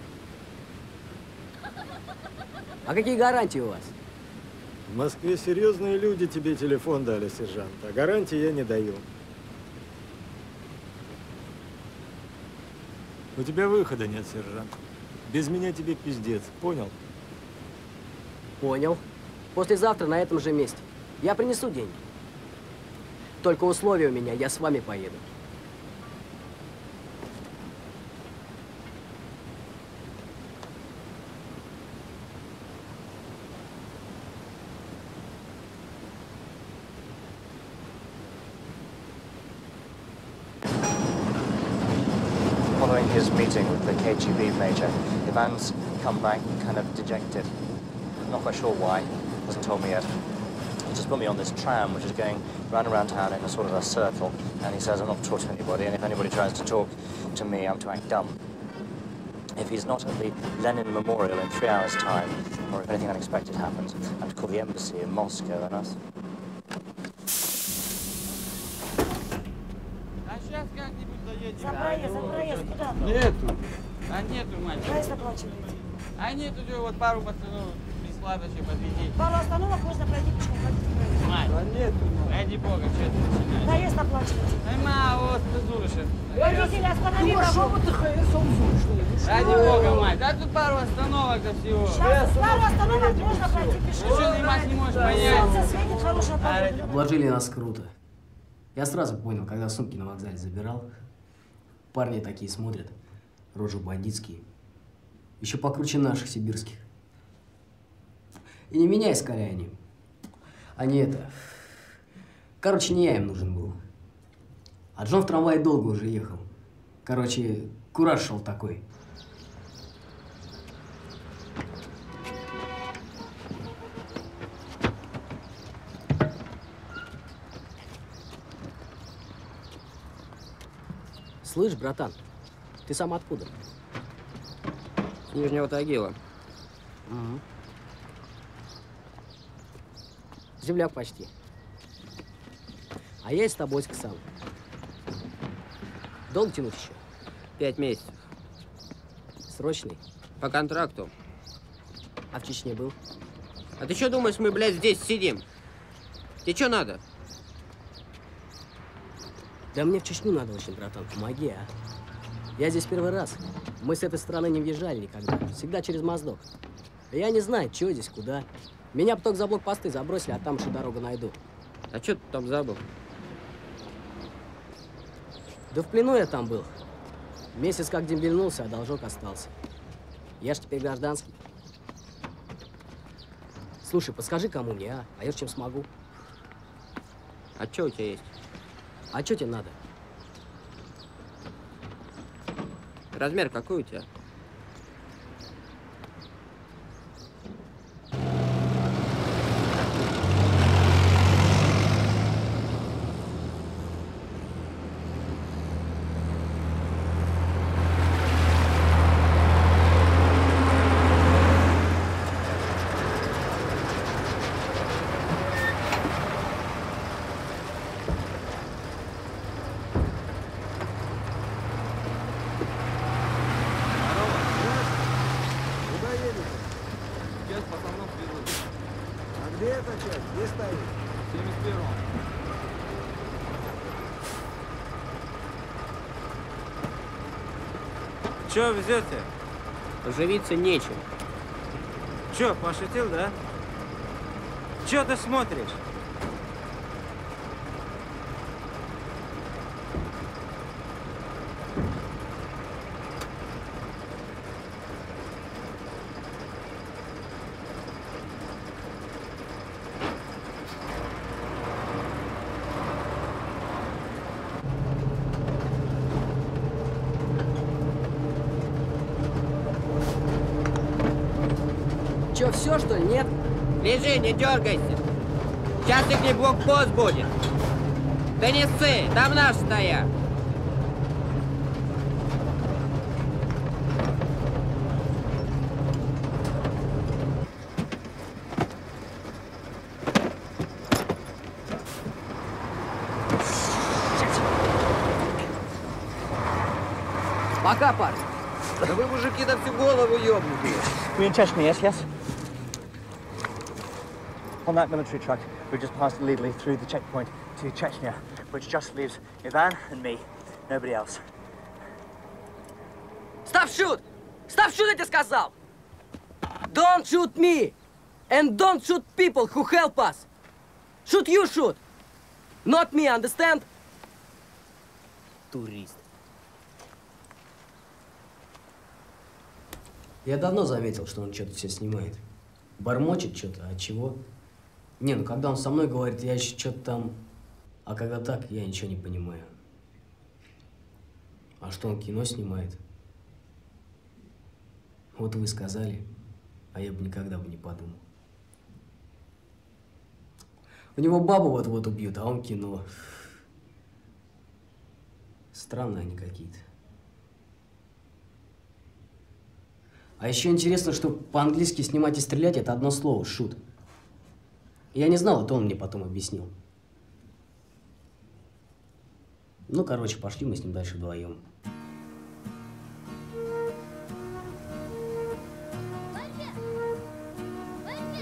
А какие гарантии у вас? В Москве серьезные люди тебе телефон дали, сержант, а гарантии я не даю. У тебя выхода нет, сержант. Без меня тебе пиздец, понял? Понял. Послезавтра на этом же месте. Я принесу деньги. Только условия у меня, я с вами поеду. Following his meeting with the K G B major, Ivan's come back kind of dejected. Not quite sure why, hasn't told me yet. He just put me on this tram, which is going round and round town in a sort of a circle, and he says I'm not to talk to anybody, and if anybody tries to talk to me, I'm to act dumb. If he's not at the Lenin Memorial in three hours' time, or if anything unexpected happens, I'm to call the embassy in Moscow and us. За проезд, за проезд, куда? Нету. А нету, мальчик. Проезд оплачиваете. А нету, вот пару пацанов. сладочек подвези. Пару остановок можно пройти пешком. Мать, да нет, ради бога, что ты начинаешь? Наезд оплачивать. Ай, ма, вот ты зуришь. Водитель, останови дорогу. Ради бога, мать, да тут пару остановок-то всего. Сейчас пару остановок можно пройти пешком. Ты что, занимать не можешь понять? Солнце светит, хорошая погода. Обложили нас круто. Я сразу понял, когда сумки на вокзале забирал. Парни такие смотрят, рожи бандитские. Еще покруче наших сибирских. И не меня искали они. Они это... Короче, не я им нужен был. А Джон в трамвае долго уже ехал. Короче, кураж шел такой. Слышь, братан, ты сам откуда? С Нижнего Тагила. Угу. Земляк почти. А я из Тобольска сам. Долго тянуть еще? Пять месяцев. Срочный? По контракту. А в Чечне был? А ты что думаешь, мы, блядь, здесь сидим? Тебе что надо? Да мне в Чечню надо очень, братан, помоги, а. Я здесь первый раз. Мы с этой стороны не въезжали никогда. Всегда через Моздок. Я не знаю, что здесь, куда. Меня бы только за блокпосты забросили, а там еще дорогу найду. А что ты там забыл? Да в плену я там был. Месяц как дембельнулся, а должок остался. Я ж теперь гражданский. Слушай, подскажи, кому мне, а? А я ж чем смогу. А что у тебя есть? А что тебе надо? Размер какой у тебя? Че везете? Поживиться нечем. Че, пошутил, да? Че ты смотришь? Че, все, что ли? Нет? Лежи, не дергайся. Сейчас их не блокпост будет. Да не ссы, там наш стоят. Пока, парень. Да вы, мужики, на всю голову ёбнутые. We in Chechnya, yes, yes? On that military truck, we just passed illegally through the checkpoint to Chechnya, which just leaves Ivan and me, nobody else. Stop shoot! Stop shoot, я тебе сказал! Don't shoot me! And don't shoot people who help us! Shoot you shoot! Not me, understand? Турист. Я давно заметил, что он что-то все снимает. Бормочет что-то, а чего? Не, ну когда он со мной говорит, я еще что-то там... А когда так, я ничего не понимаю. А что он кино снимает? Вот вы сказали, а я бы никогда бы не подумал. У него бабу вот-вот убьют, а он кино. Странные они какие-то. А еще интересно, что по-английски снимать и стрелять – это одно слово – шут. Я не знал, это он мне потом объяснил. Ну, короче, пошли мы с ним дальше вдвоем. Ваня! Ваня!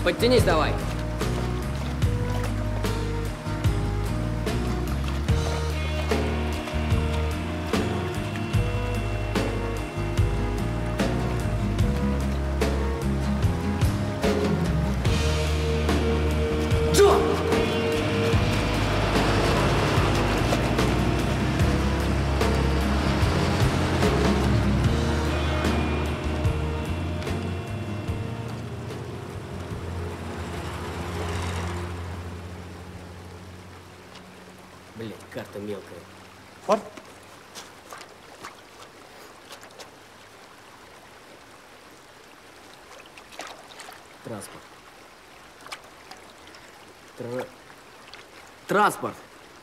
Подтянись давай. Блять, карта мелкая. What? Транспорт. Тра... Транспорт.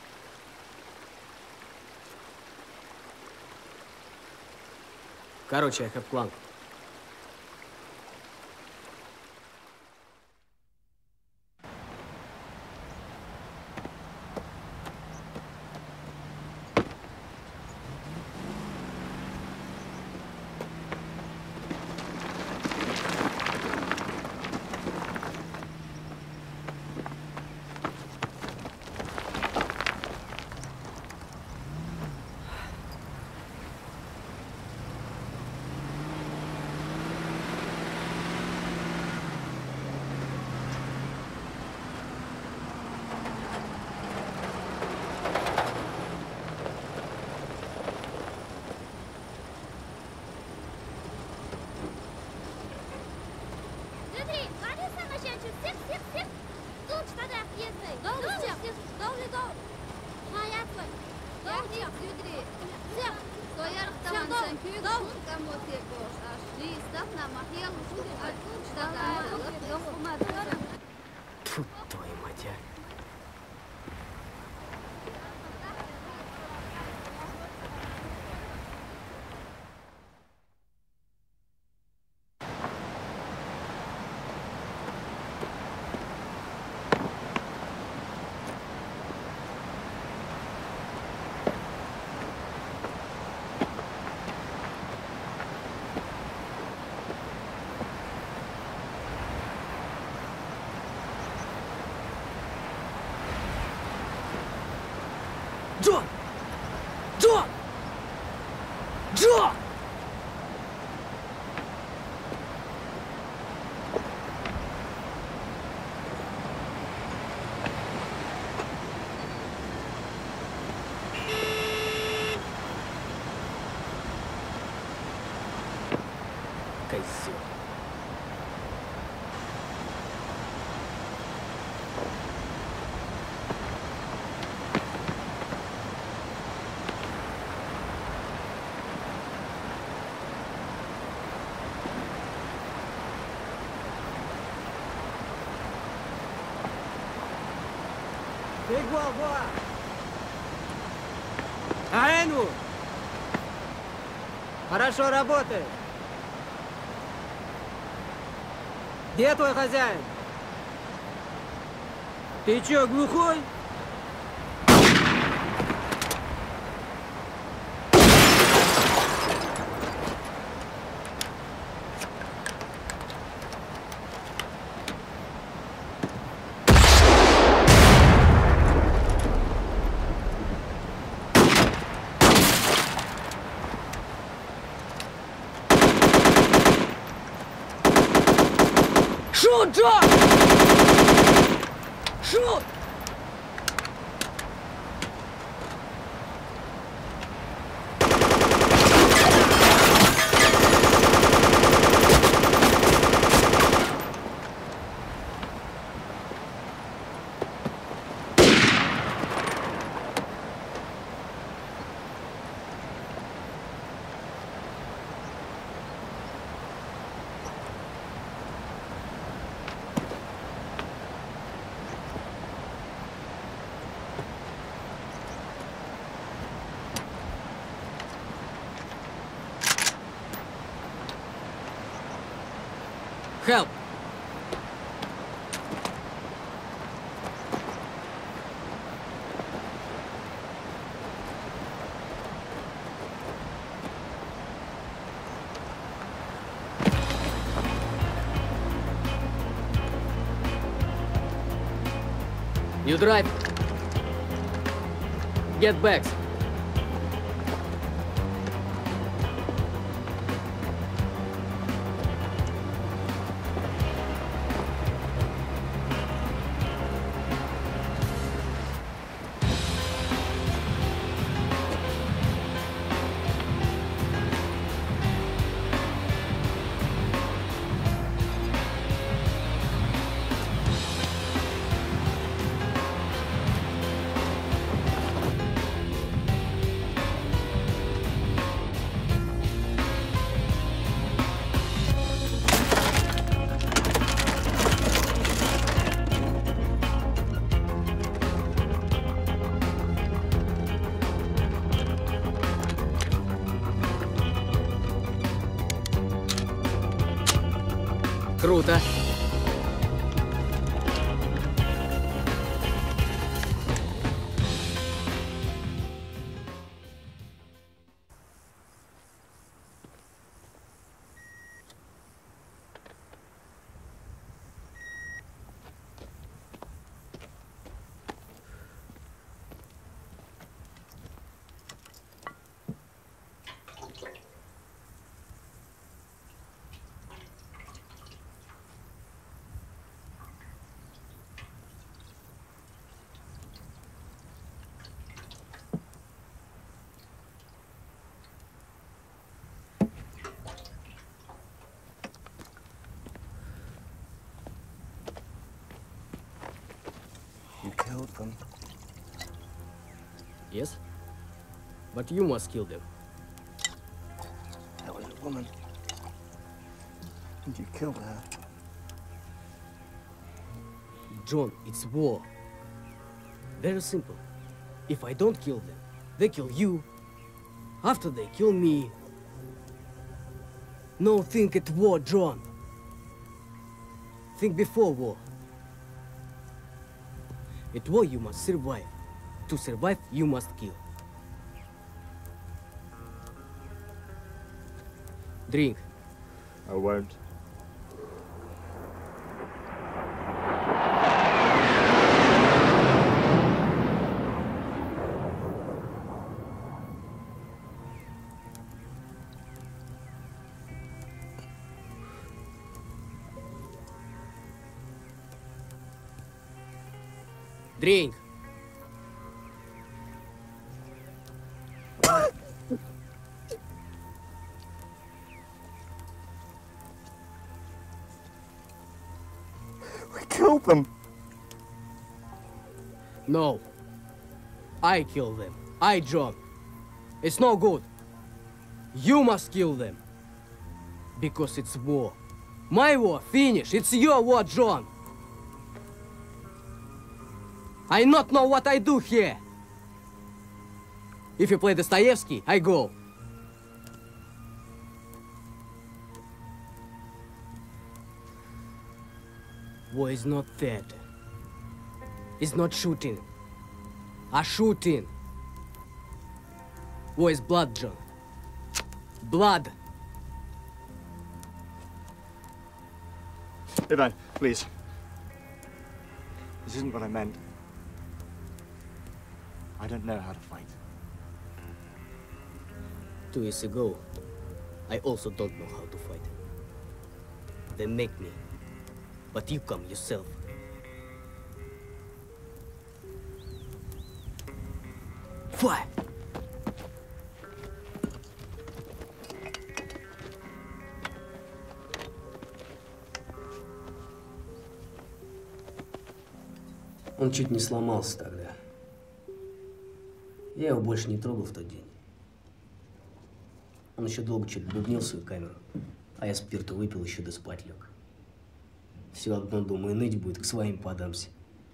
Короче, I have plan. Фу, твою мать, а. Джон! Джон! Джон! Козёл. Бегуава! Аэну! Хорошо работает. Где твой хозяин? Ты чё, глухой? Шут, Джон! Шут! Help! You drive. Get bags. Круто. You killed them. Yes? But you must kill them. That was a woman. And you killed her. John, it's war. Very simple. If I don't kill them, they kill you. After they kill me. No, think at war, John. Think before war. At war you must survive. To survive you must kill. Drink. I won't. Drink. We killed them. No. I kill them. I, John. It's no good. You must kill them. Because it's war. My war, finish. It's your war, John. I not know what I do here. If you play Dostoevsky, I go. War is not that. It's not shooting. A shooting. War is blood, John. Blood. Ivan, please. This isn't what I meant. I don't know how to fight. Two years ago, I also don't know how to fight. They make me, but you come yourself. Fire! Он чуть не сломался тогда. Я его больше не трогал в тот день. Он еще долго что-то бубнил в свою камеру, а я спирту выпил, еще да спать лег. Все одно, думаю, ныть будет, к своим подамся.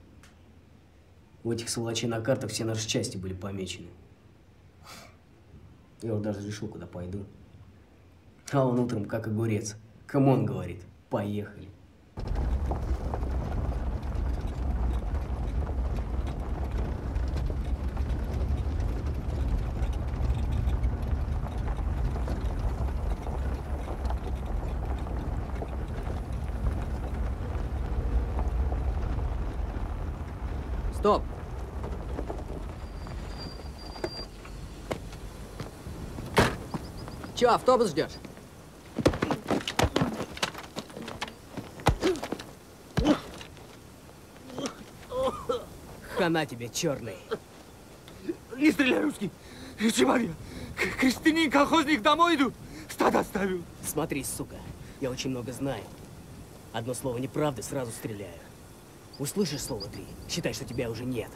У этих сволочей на картах все наши части были помечены. Я вот даже решил, куда пойду. А он утром, как огурец. Камон, говорит, поехали. Стоп! Че, автобус ждешь? Хана тебе, черный. Не стреляй, русский! Чемария! Крестьянин, колхозник, домой иду! Стадо оставил! Смотри, сука, я очень много знаю. Одно слово неправды, сразу стреляю. Услышишь слово три, считай, что тебя уже нет.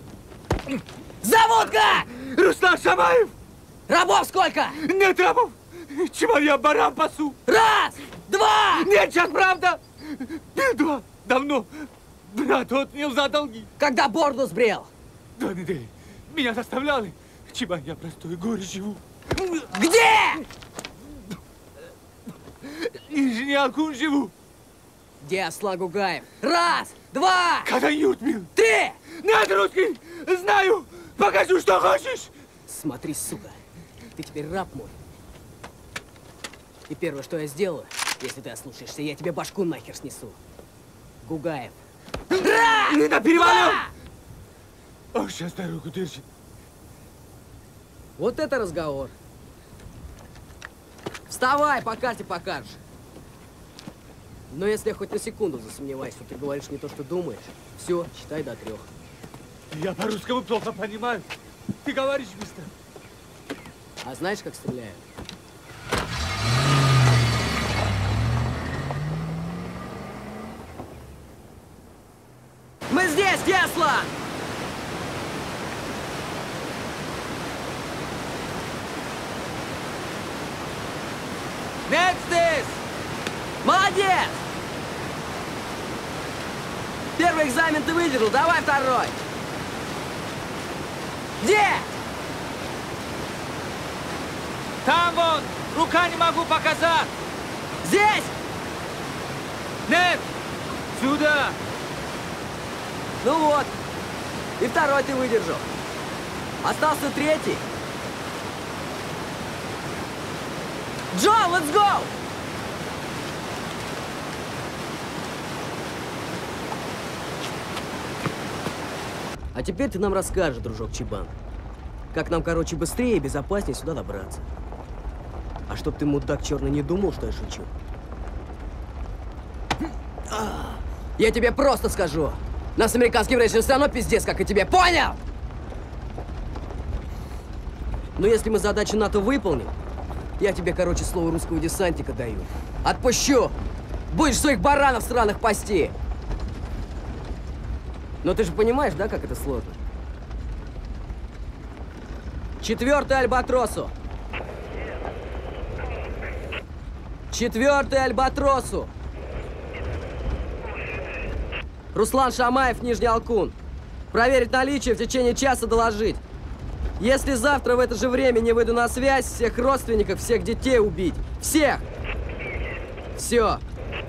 Зовут как? Руслан Шамаев! Рабов сколько? Нет рабов! Чемария, баран пасу! Раз! Два! Нет, сейчас правда! Бил два! Давно! Брат отнял за долги! Когда бороду сбрил? Два недели. Меня заставляли. Чемария, я простой горе живу. Где? Нижний Алкун живу. Где Аслан Гугаев? Раз! Два! Когда Юрт бил! Три! Нет, русский! Знаю! Покажу, что хочешь! Смотри, сука, ты теперь раб мой. И первое, что я сделаю, если ты ослушаешься, я тебе башку нахер снесу. Гугаев. Раз! Не на перевале! Ох, сейчас дорогу держит. Вот это разговор. Вставай, по карте покажешь. Но если я хоть на секунду засомневаюсь, что ты говоришь не то, что думаешь, все, считай до трех. Я по-русскому плохо понимаю. Ты говоришь быстро. А знаешь, как стреляют? Мы здесь, Тесла! Нет здесь! Молодец! Первый экзамен ты выдержал, давай второй! Где? Там вон! Рука не могу показать! Здесь! Нет! Сюда! Ну вот, и второй ты выдержал. Остался третий. Джон, let's go! А теперь ты нам расскажешь, дружок Чебан, как нам, короче, быстрее и безопаснее сюда добраться. А чтоб ты, мудак черный, не думал, что я шучу. Я тебе просто скажу. Нас американским рейсом все равно пиздец, как и тебе. Понял? Но если мы задачу НАТО выполним, я тебе, короче, слово русского десантника даю. Отпущу! Будешь своих баранов сраных пасти! Но ты же понимаешь, да, как это сложно? Четвертый Альбатросу! Четвертый Альбатросу! Руслан Шамаев, Нижний Алкун. Проверить наличие, в течение часа доложить. Если завтра в это же время не выйду на связь, всех родственников, всех детей убить. Всех! Все.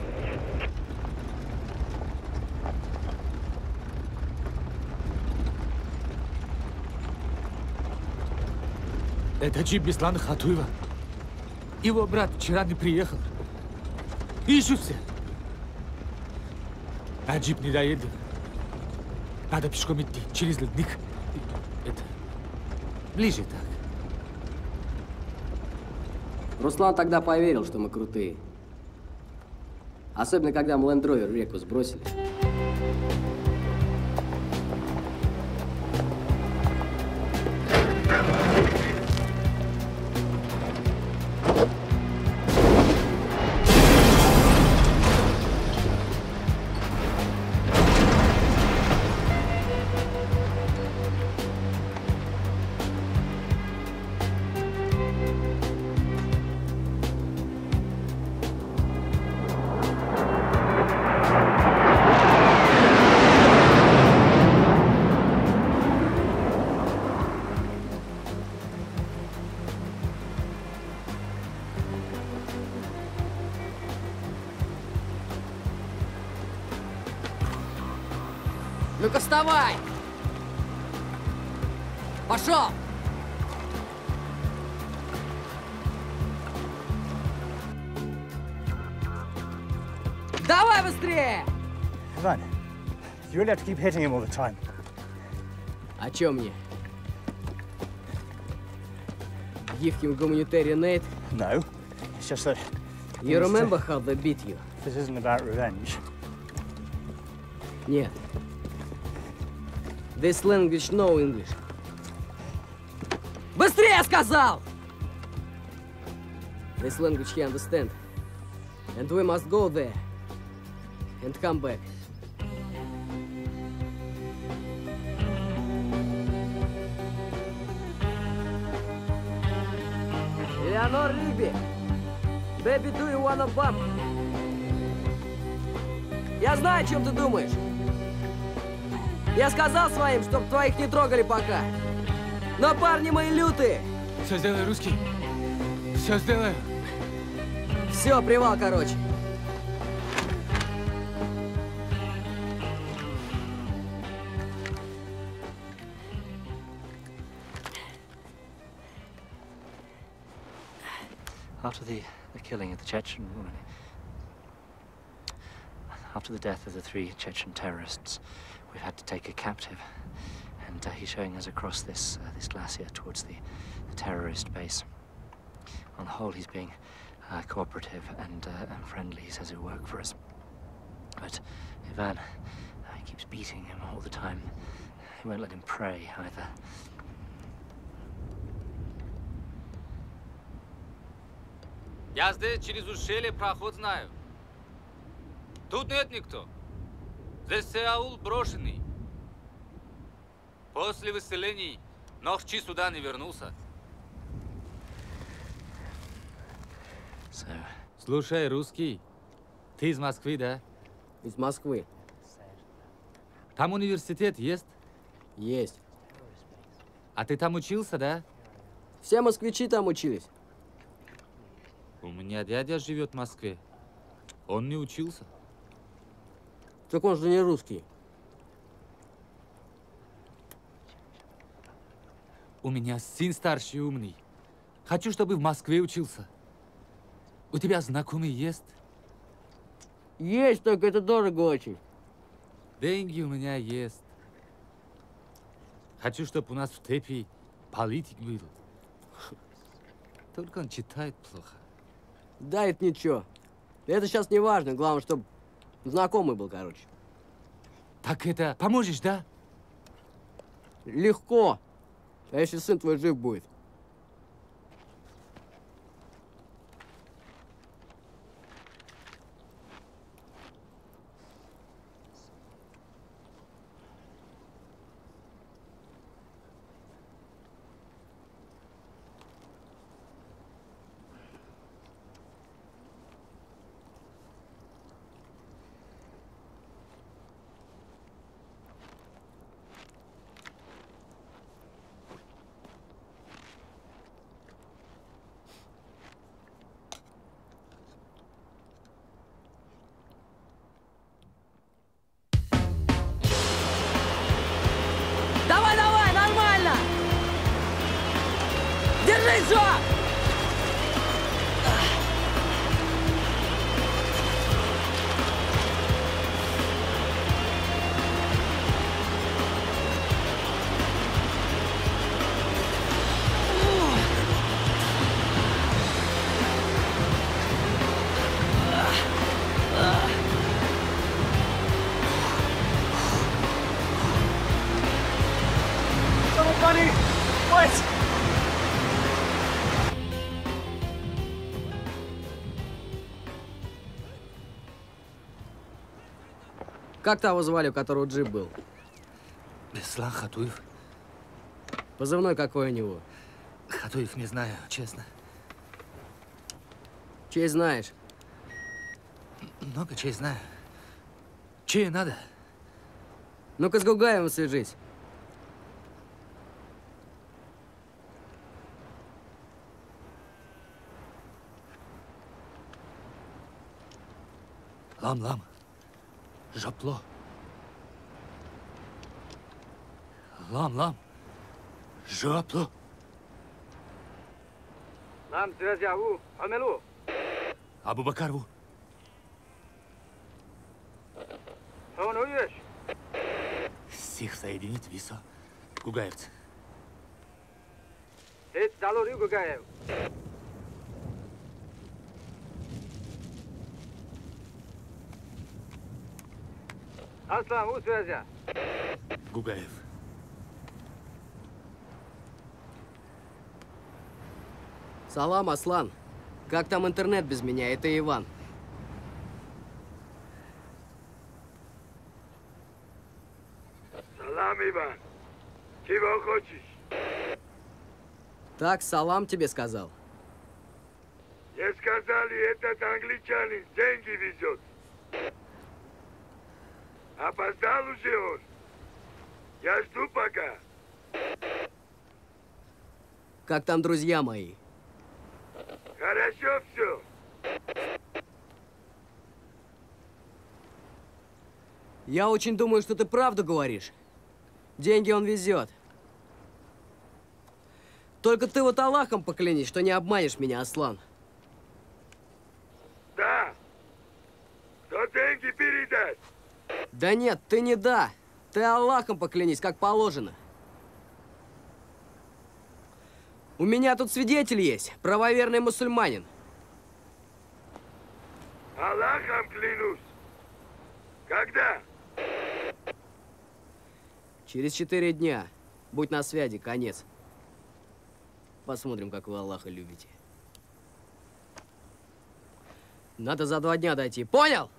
Это джип Беслана Хатуева. Его брат вчера не приехал. Ищут все. А джип не доедет. Надо пешком идти, через ледник. Это... ближе так. Руслан тогда поверил, что мы крутые. Особенно, когда мы Land Rover в реку сбросили. Ну-ка, вставай! Пошел! Давай быстрее! Ivan, you really have to keep hitting him all the time. А чё мне? Give him humanitarian aid? No. It's just that... You remember how they beat you? This isn't about revenge. Нет. This language no English. Быстрее, сказал! This language he understand. And we must go there. And come back. Eleanor Rigby! Baby, do you wanna bump? Я знаю, о чем ты думаешь. Я сказал своим, чтоб твоих не трогали пока. Но парни мои лютые. Все сделаю, русский. Все сделаю. Все, привал, короче. After the, the killing of the Chechen, after the death of the three Chechen terrorists, we've had to take a captive, and uh, he's showing us across this uh, this glacier towards the, the terrorist base. On the whole, he's being uh, cooperative and, uh, and friendly. He says he'll work for us. But Ivan, uh, he keeps beating him all the time. He won't let him pray either. Я здесь через ущелье проход знаю. Тут нет никто. Здесь все аул брошенный. После выселений Нохчи сюда не вернулся. So... Слушай, русский, ты из Москвы, да? Из Москвы. Там университет есть? Есть. А ты там учился, да? Все москвичи там учились. У меня дядя живет в Москве. Он не учился. Так он же не русский. У меня сын старший умный. Хочу, чтобы в Москве учился. У тебя знакомый есть? Есть, только это дорого очень. Деньги у меня есть. Хочу, чтобы у нас в Тепе политик был. Только он читает плохо. Да, это ничего. Это сейчас не важно. Главное, чтобы знакомый был, короче. Так это поможешь, да? Легко. А если сын твой жив будет? Давай, давай, нормально! Держись, Жо! Bunny! What? Как того звали, у которого джип был? Беслан Хатуев. Позывной какой у него? Хатуев не знаю, честно. Чей знаешь? Много чей знаю. Чей надо? Ну-ка с Гугаевым свяжись. Лам-лам. Жапло. Лам-лам. Жапло. Нам связяву, Амелу. Абу-Бакару. Он уешь. Всех соединить, Виса. Гугаевцы. Hiç dalori Gugaev. Aslan, у связи. Гугаев. Салам, Аслан. Как там интернет без меня? Это Иван. Салам, Иван. Чего хочешь? Так, салам тебе сказал. Мне сказали, этот англичанин деньги везет. Опоздал уже он. Я жду пока. Как там друзья мои? Хорошо все. Я очень думаю, что ты правду говоришь. Деньги он везет. Только ты вот Аллахом поклянись, что не обманешь меня, Аслан. Да. Кто деньги передать? Да нет, ты не да. Ты Аллахом поклянись, как положено. У меня тут свидетель есть, правоверный мусульманин. Аллахом клянусь. Когда? Через четыре дня. Будь на связи, конец. Посмотрим, как вы Аллаха любите. Надо за два дня дойти. Понял?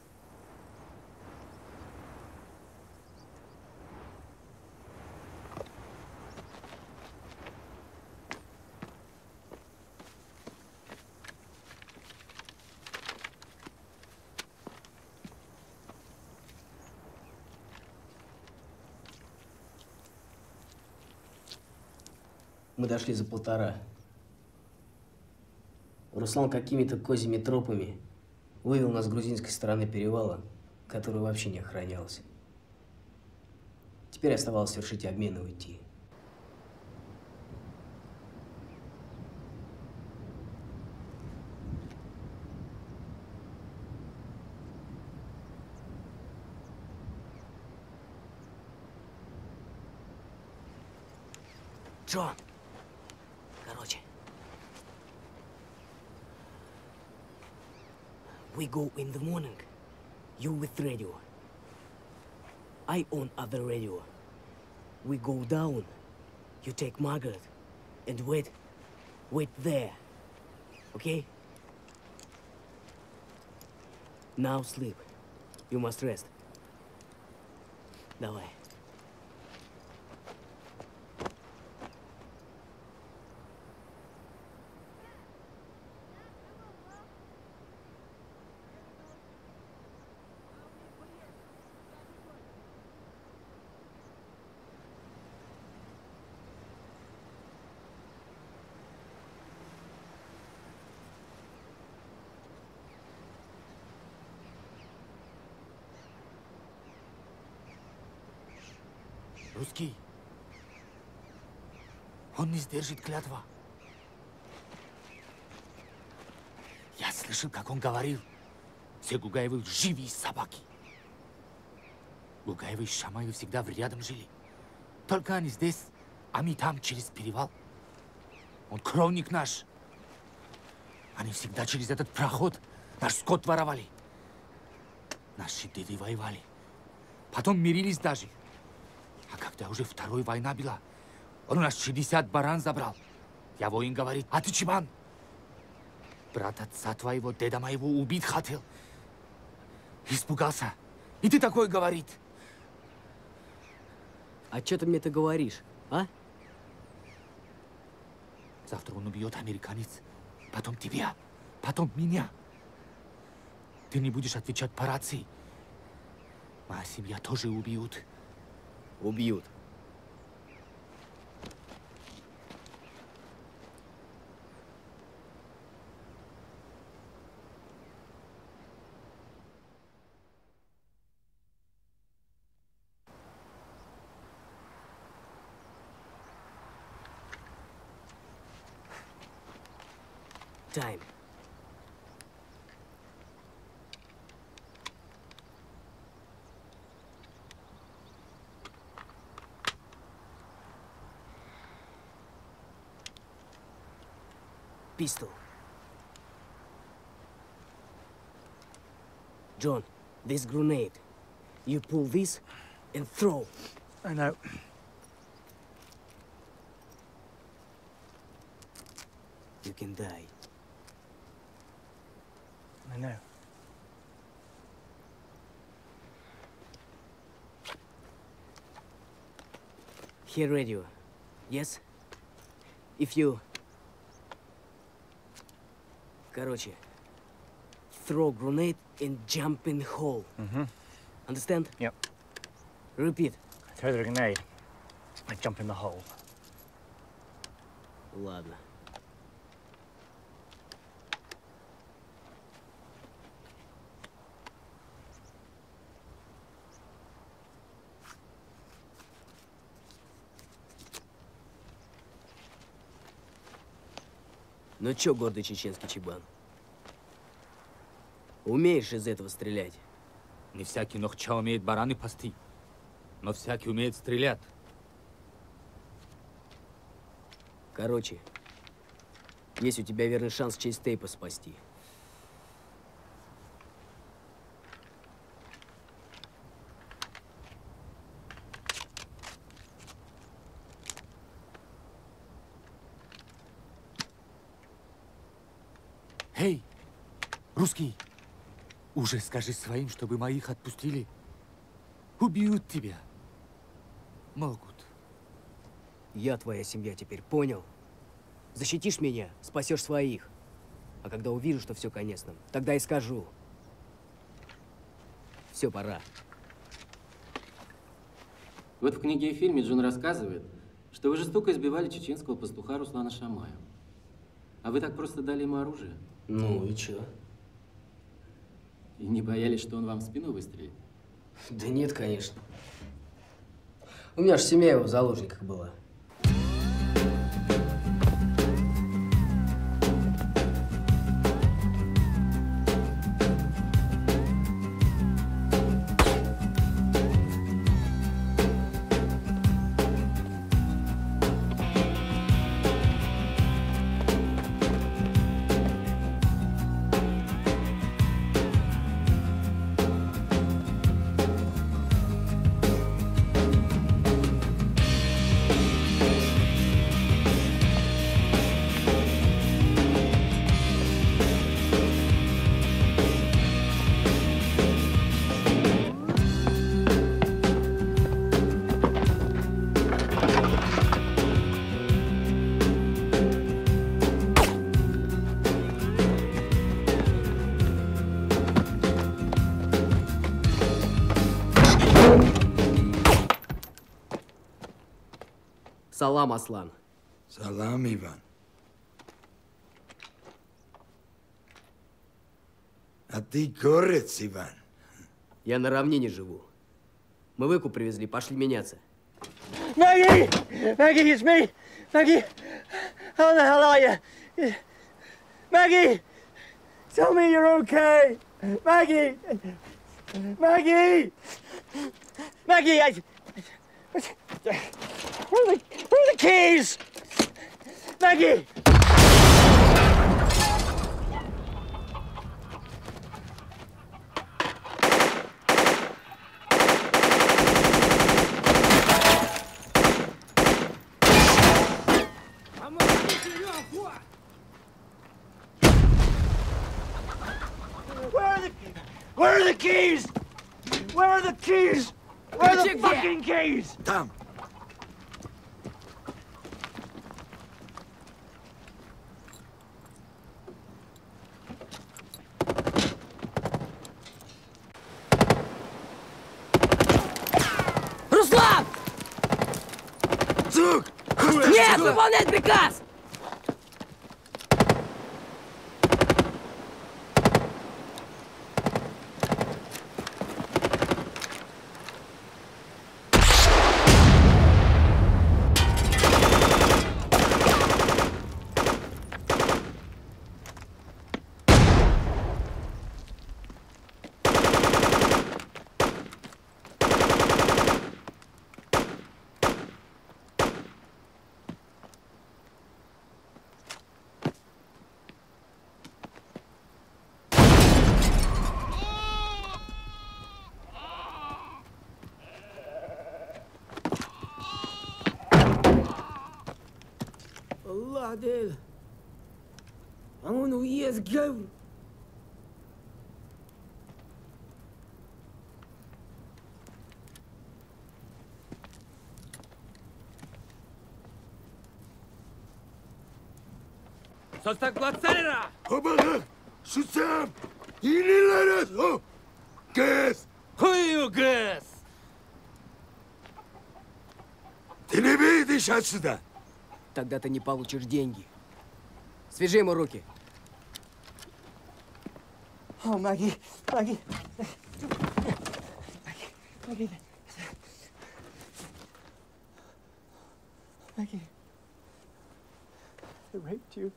Мы дошли за полтора. Руслан какими-то козьими тропами вывел нас с грузинской стороны перевала, который вообще не охранялся. Теперь оставалось совершить обмен и уйти. Джон, короче. We go in the morning. You with radio. I on other radio. We go down. You take Margaret. And wait. Wait there. Okay? Now sleep. You must rest. Давай. Русский. Он не сдержит клятва. Я слышал, как он говорил. Все Гугаевы живые собаки. Гугаевы и Шамаевы всегда рядом жили. Только они здесь, а мы там, через перевал. Он кровник наш. Они всегда через этот проход наш скот воровали. Наши деды воевали. Потом мирились даже. А когда уже вторая война была, он у нас шестьдесят баран забрал. Я воин говорит, а ты чебан? Брат отца твоего, деда моего убить хотел. Испугался. И ты такой говорит. А что ты мне это говоришь, а? Завтра он убьет американец, потом тебя, потом меня. Ты не будешь отвечать по рации. Моя семья тоже убьют. Убьют. Time. pistol. John, this grenade. You pull this and throw. I know. You can die. I know. Hear radio. Yes? If you... Короче, throw grenade and jump in hole. Mm-hmm. Understand? Yep. Repeat. Throw the grenade. I jump in the hole. Ладно. Ну чё, гордый чеченский чебан? Умеешь из этого стрелять? Не всякий нохча умеет бараны пасти, но всякий умеет стрелять. Короче, есть у тебя верный шанс честь Тейпа спасти. Эй, русский, уже скажи своим, чтобы моих отпустили. Убьют тебя. Могут. Я твоя семья теперь, понял? Защитишь меня, спасешь своих. А когда увижу, что все конец нам, тогда и скажу. Все, пора. Вот в книге и фильме Джон рассказывает, что вы жестоко избивали чеченского пастуха Руслана Шамая. А вы так просто дали ему оружие? Ну и чё? И не боялись, что он вам в спину выстрелит? Да нет, конечно. У меня же семья его в заложниках была. Салам, Аслан. Салам, Иван. А ты горец, Иван. Я на равнине живу. Мы выкуп привезли, пошли меняться. Maggie! Maggie, it's me! Maggie! How the hell are you? Maggie! Tell me you're okay! Maggie! Maggie! Maggie, I... Where are the, where are the keys? Maggie! Where are the Where are the keys? Where are the keys? Where are the fucking keys? Там. Руслан! Цук! Нет, выполнять приказ! Adel. Он уезд гавр. Sostak Glatzera! Obala! Шутям! Или ларас! О! Гэс! Хую гэс! Ты не выйдешь отсюда! Тогда ты не получишь деньги. Свяжи ему руки. Oh, Maggie, Maggie. Maggie, Maggie. Maggie. They raped you.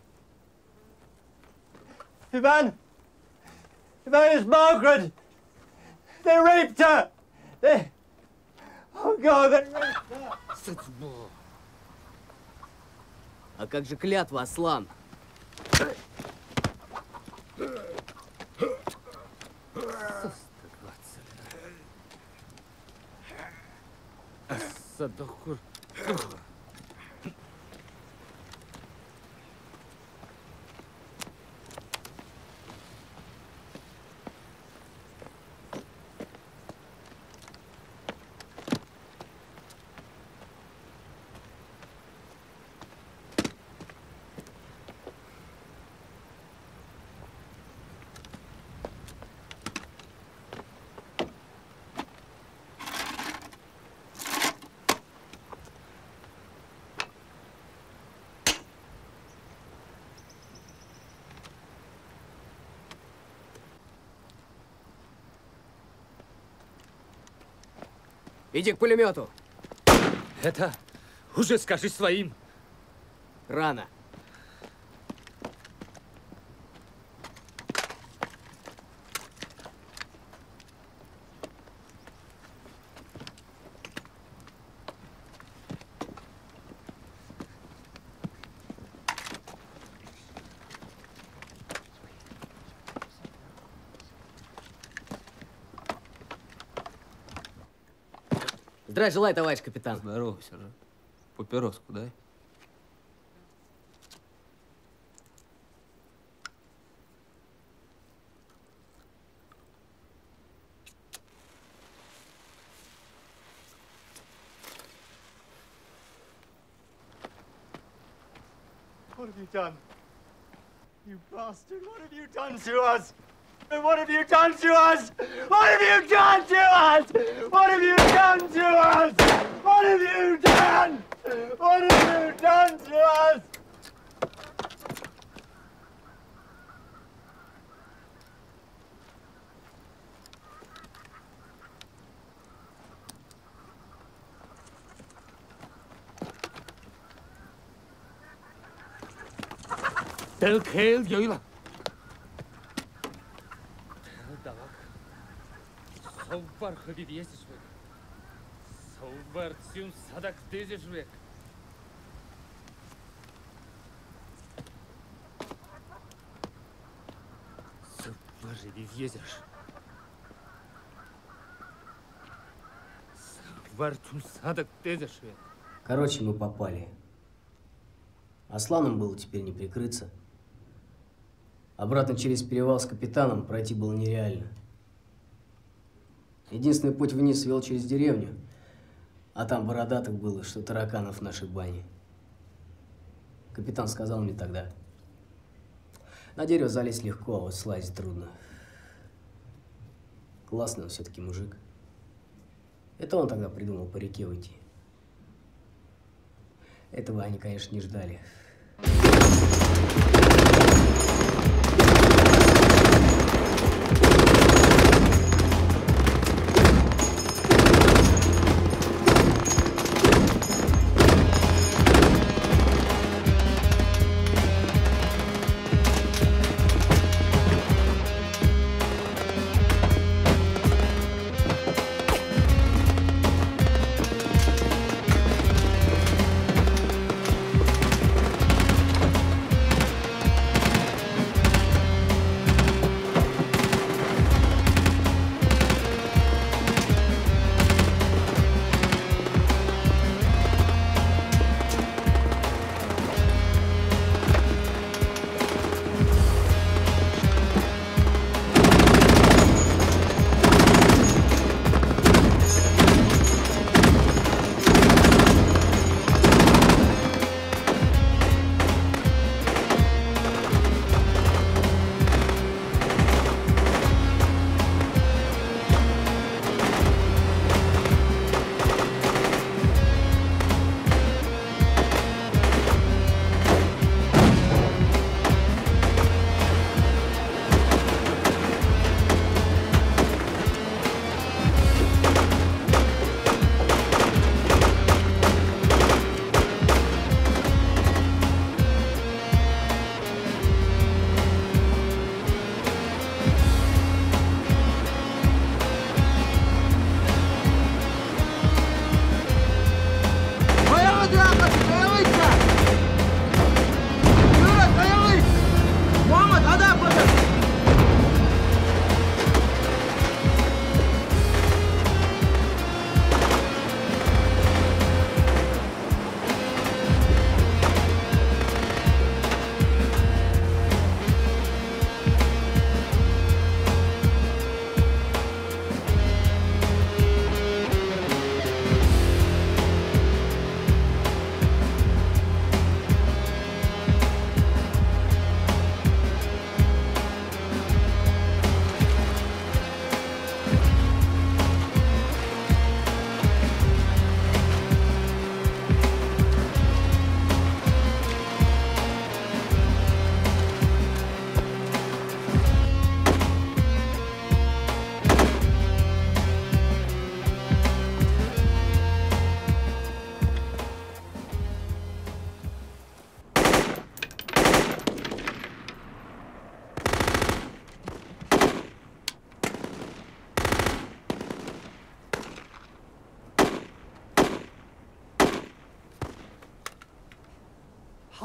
Ivan! Ivan, it's Margaret! They raped her! They... Oh, God, they raped her! А как же клятва, Аслан? Садохур. Иди к пулемету. Это уже скажи своим. Рано. Здравия желаю, товарищ капитан. Здорово, сержант. Папироску дай. What have you done? You bastard, what have you done to us? What have you done to us? What have you done to us? What have you done to us? What have you done? What have you done to us? Del Kale Yoila. Совбар хабиб есишвек. Совбар тюн садак дезишвек. Совбар хабиб есиш. Совбар тюн садак дезишвек. Короче, мы попали. Асланом было теперь не прикрыться. Обратно через перевал с капитаном пройти было нереально. Единственный путь вниз вел через деревню, а там бородатых было, что тараканов в нашей бане. Капитан сказал мне тогда: на дерево залезть легко, а вот слазить трудно. Классный он все-таки мужик. Это он тогда придумал по реке уйти. Этого они, конечно, не ждали.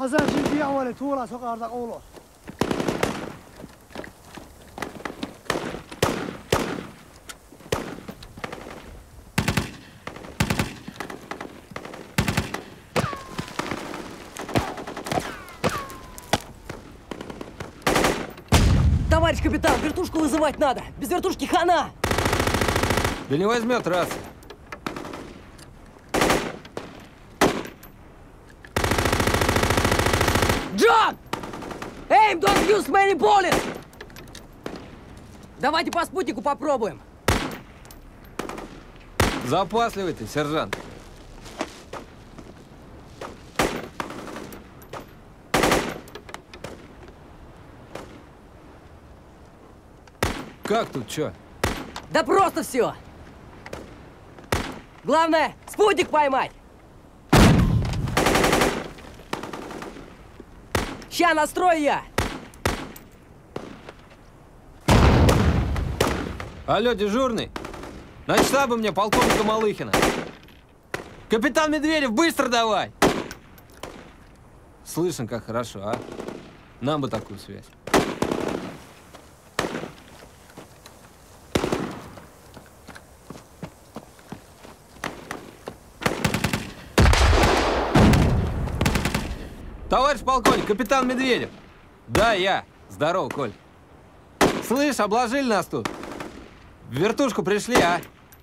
Hazar jildi avvali to'g'ri soqarda o'g'li. Товарищ капитан, вертушку вызывать надо. Без вертушки хана. Да не возьмет раз. Джон! Aim, don't use many bullets! Давайте по спутнику попробуем. Запасливый ты, сержант. Как тут, чё? Да просто все. Главное, спутник поймать. Ща настрою я. Алло, дежурный. На штабе мне полковника Малыхина. Капитан Медведев, быстро давай! Слышно, как хорошо, а? Нам бы такую связь. Товарищ полковник, капитан Медведев. Да, я. Здорово, Коль. Слышь, обложили нас тут. В вертушку пришли, а?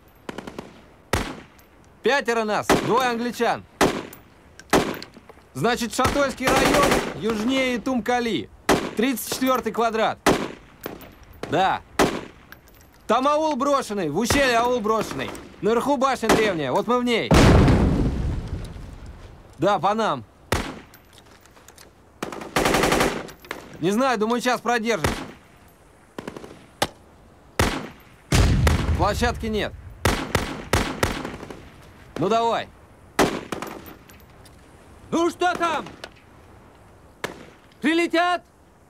Пятеро нас, двое англичан. Значит, Шатольский район, южнее Тумкали. тридцать четвёртый квадрат. Да. Там аул брошенный, в ущелье аул брошенный. Наверху башня древняя, вот мы в ней. Да, по нам. Не знаю, думаю, час продержимся. Площадки нет. Ну давай. Ну что там? Прилетят?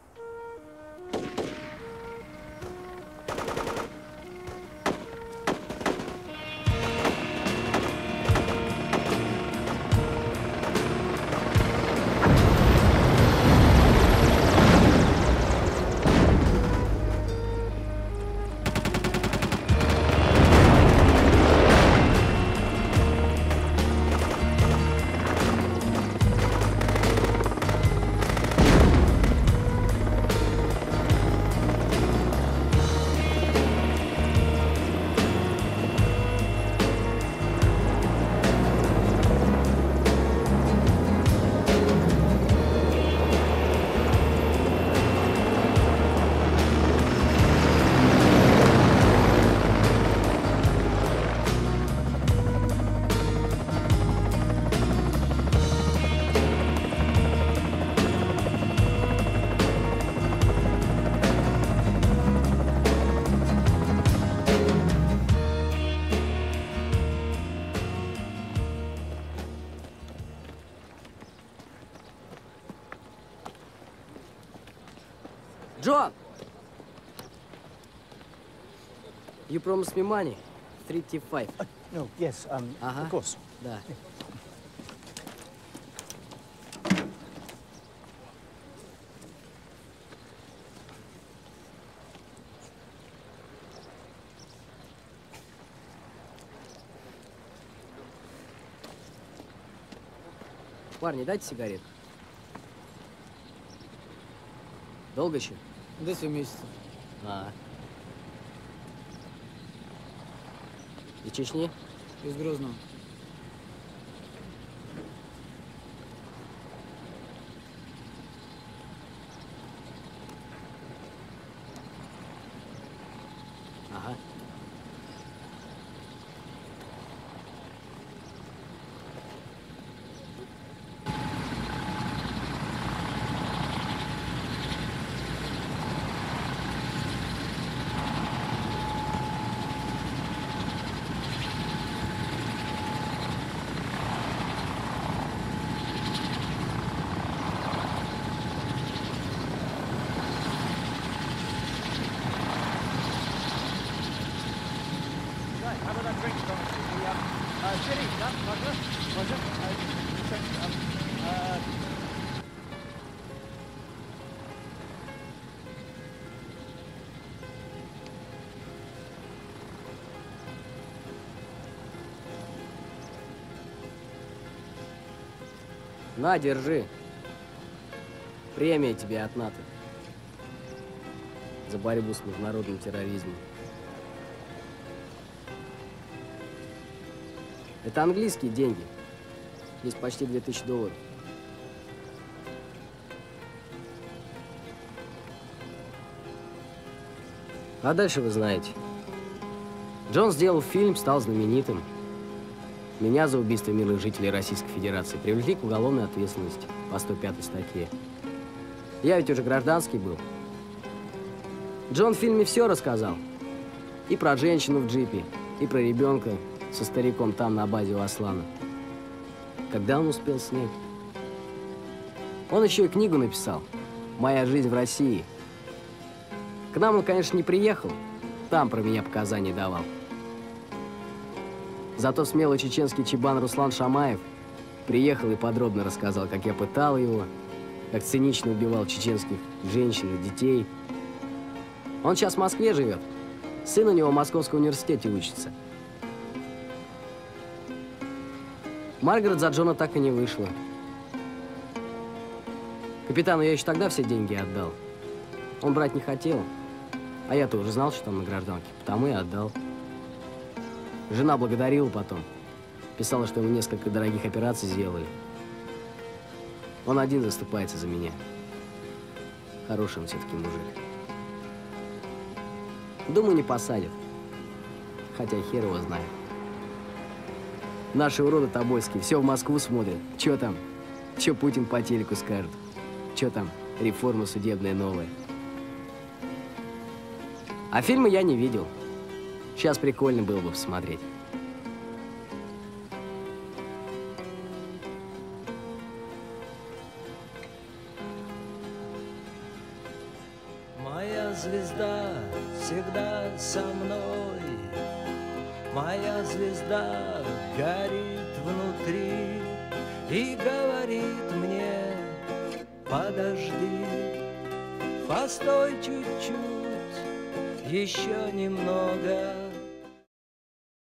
Джон! You promised me money. three T five. Uh, no, yes, um, ага. of course. Да. Парни, дайте сигарет. Долго еще? До семь месяцев. А. Из Чечни? Из Грозного. Ага. На, держи. Премия тебе от НАТО. За борьбу с международным терроризмом. Это английские деньги. Здесь почти две тысячи долларов. А дальше вы знаете. Джон сделал фильм, стал знаменитым. Меня за убийство мирных жителей Российской Федерации привлекли к уголовной ответственности по сто пятой статье. Я ведь уже гражданский был. Джон в фильме все рассказал. И про женщину в джипе, и про ребенка со стариком там на базе у Аслана. Когда он успел снять? Он еще и книгу написал «Моя жизнь в России». К нам он, конечно, не приехал. Там про меня показания давал. Зато смелый чеченский чебан Руслан Шамаев приехал и подробно рассказал, как я пытал его, как цинично убивал чеченских женщин и детей. Он сейчас в Москве живет. Сын у него в Московском университете учится. Маргарет за Джона так и не вышла. Капитану я еще тогда все деньги отдал. Он брать не хотел. А я-то уже знал, что он на гражданке, потому и отдал. Жена благодарила потом. Писала, что ему несколько дорогих операций сделали. Он один заступается за меня. Хороший он все-таки мужик. Думаю, не посадят. Хотя хер его знает. Наши уроды тобольские все в Москву смотрят. Че там? Че Путин по телеку скажет? Че там? Реформа судебная новая. А фильмы я не видел. Сейчас прикольно было бы посмотреть. Моя звезда всегда со мной, моя звезда горит внутри и говорит мне: подожди, постой чуть-чуть, еще немного.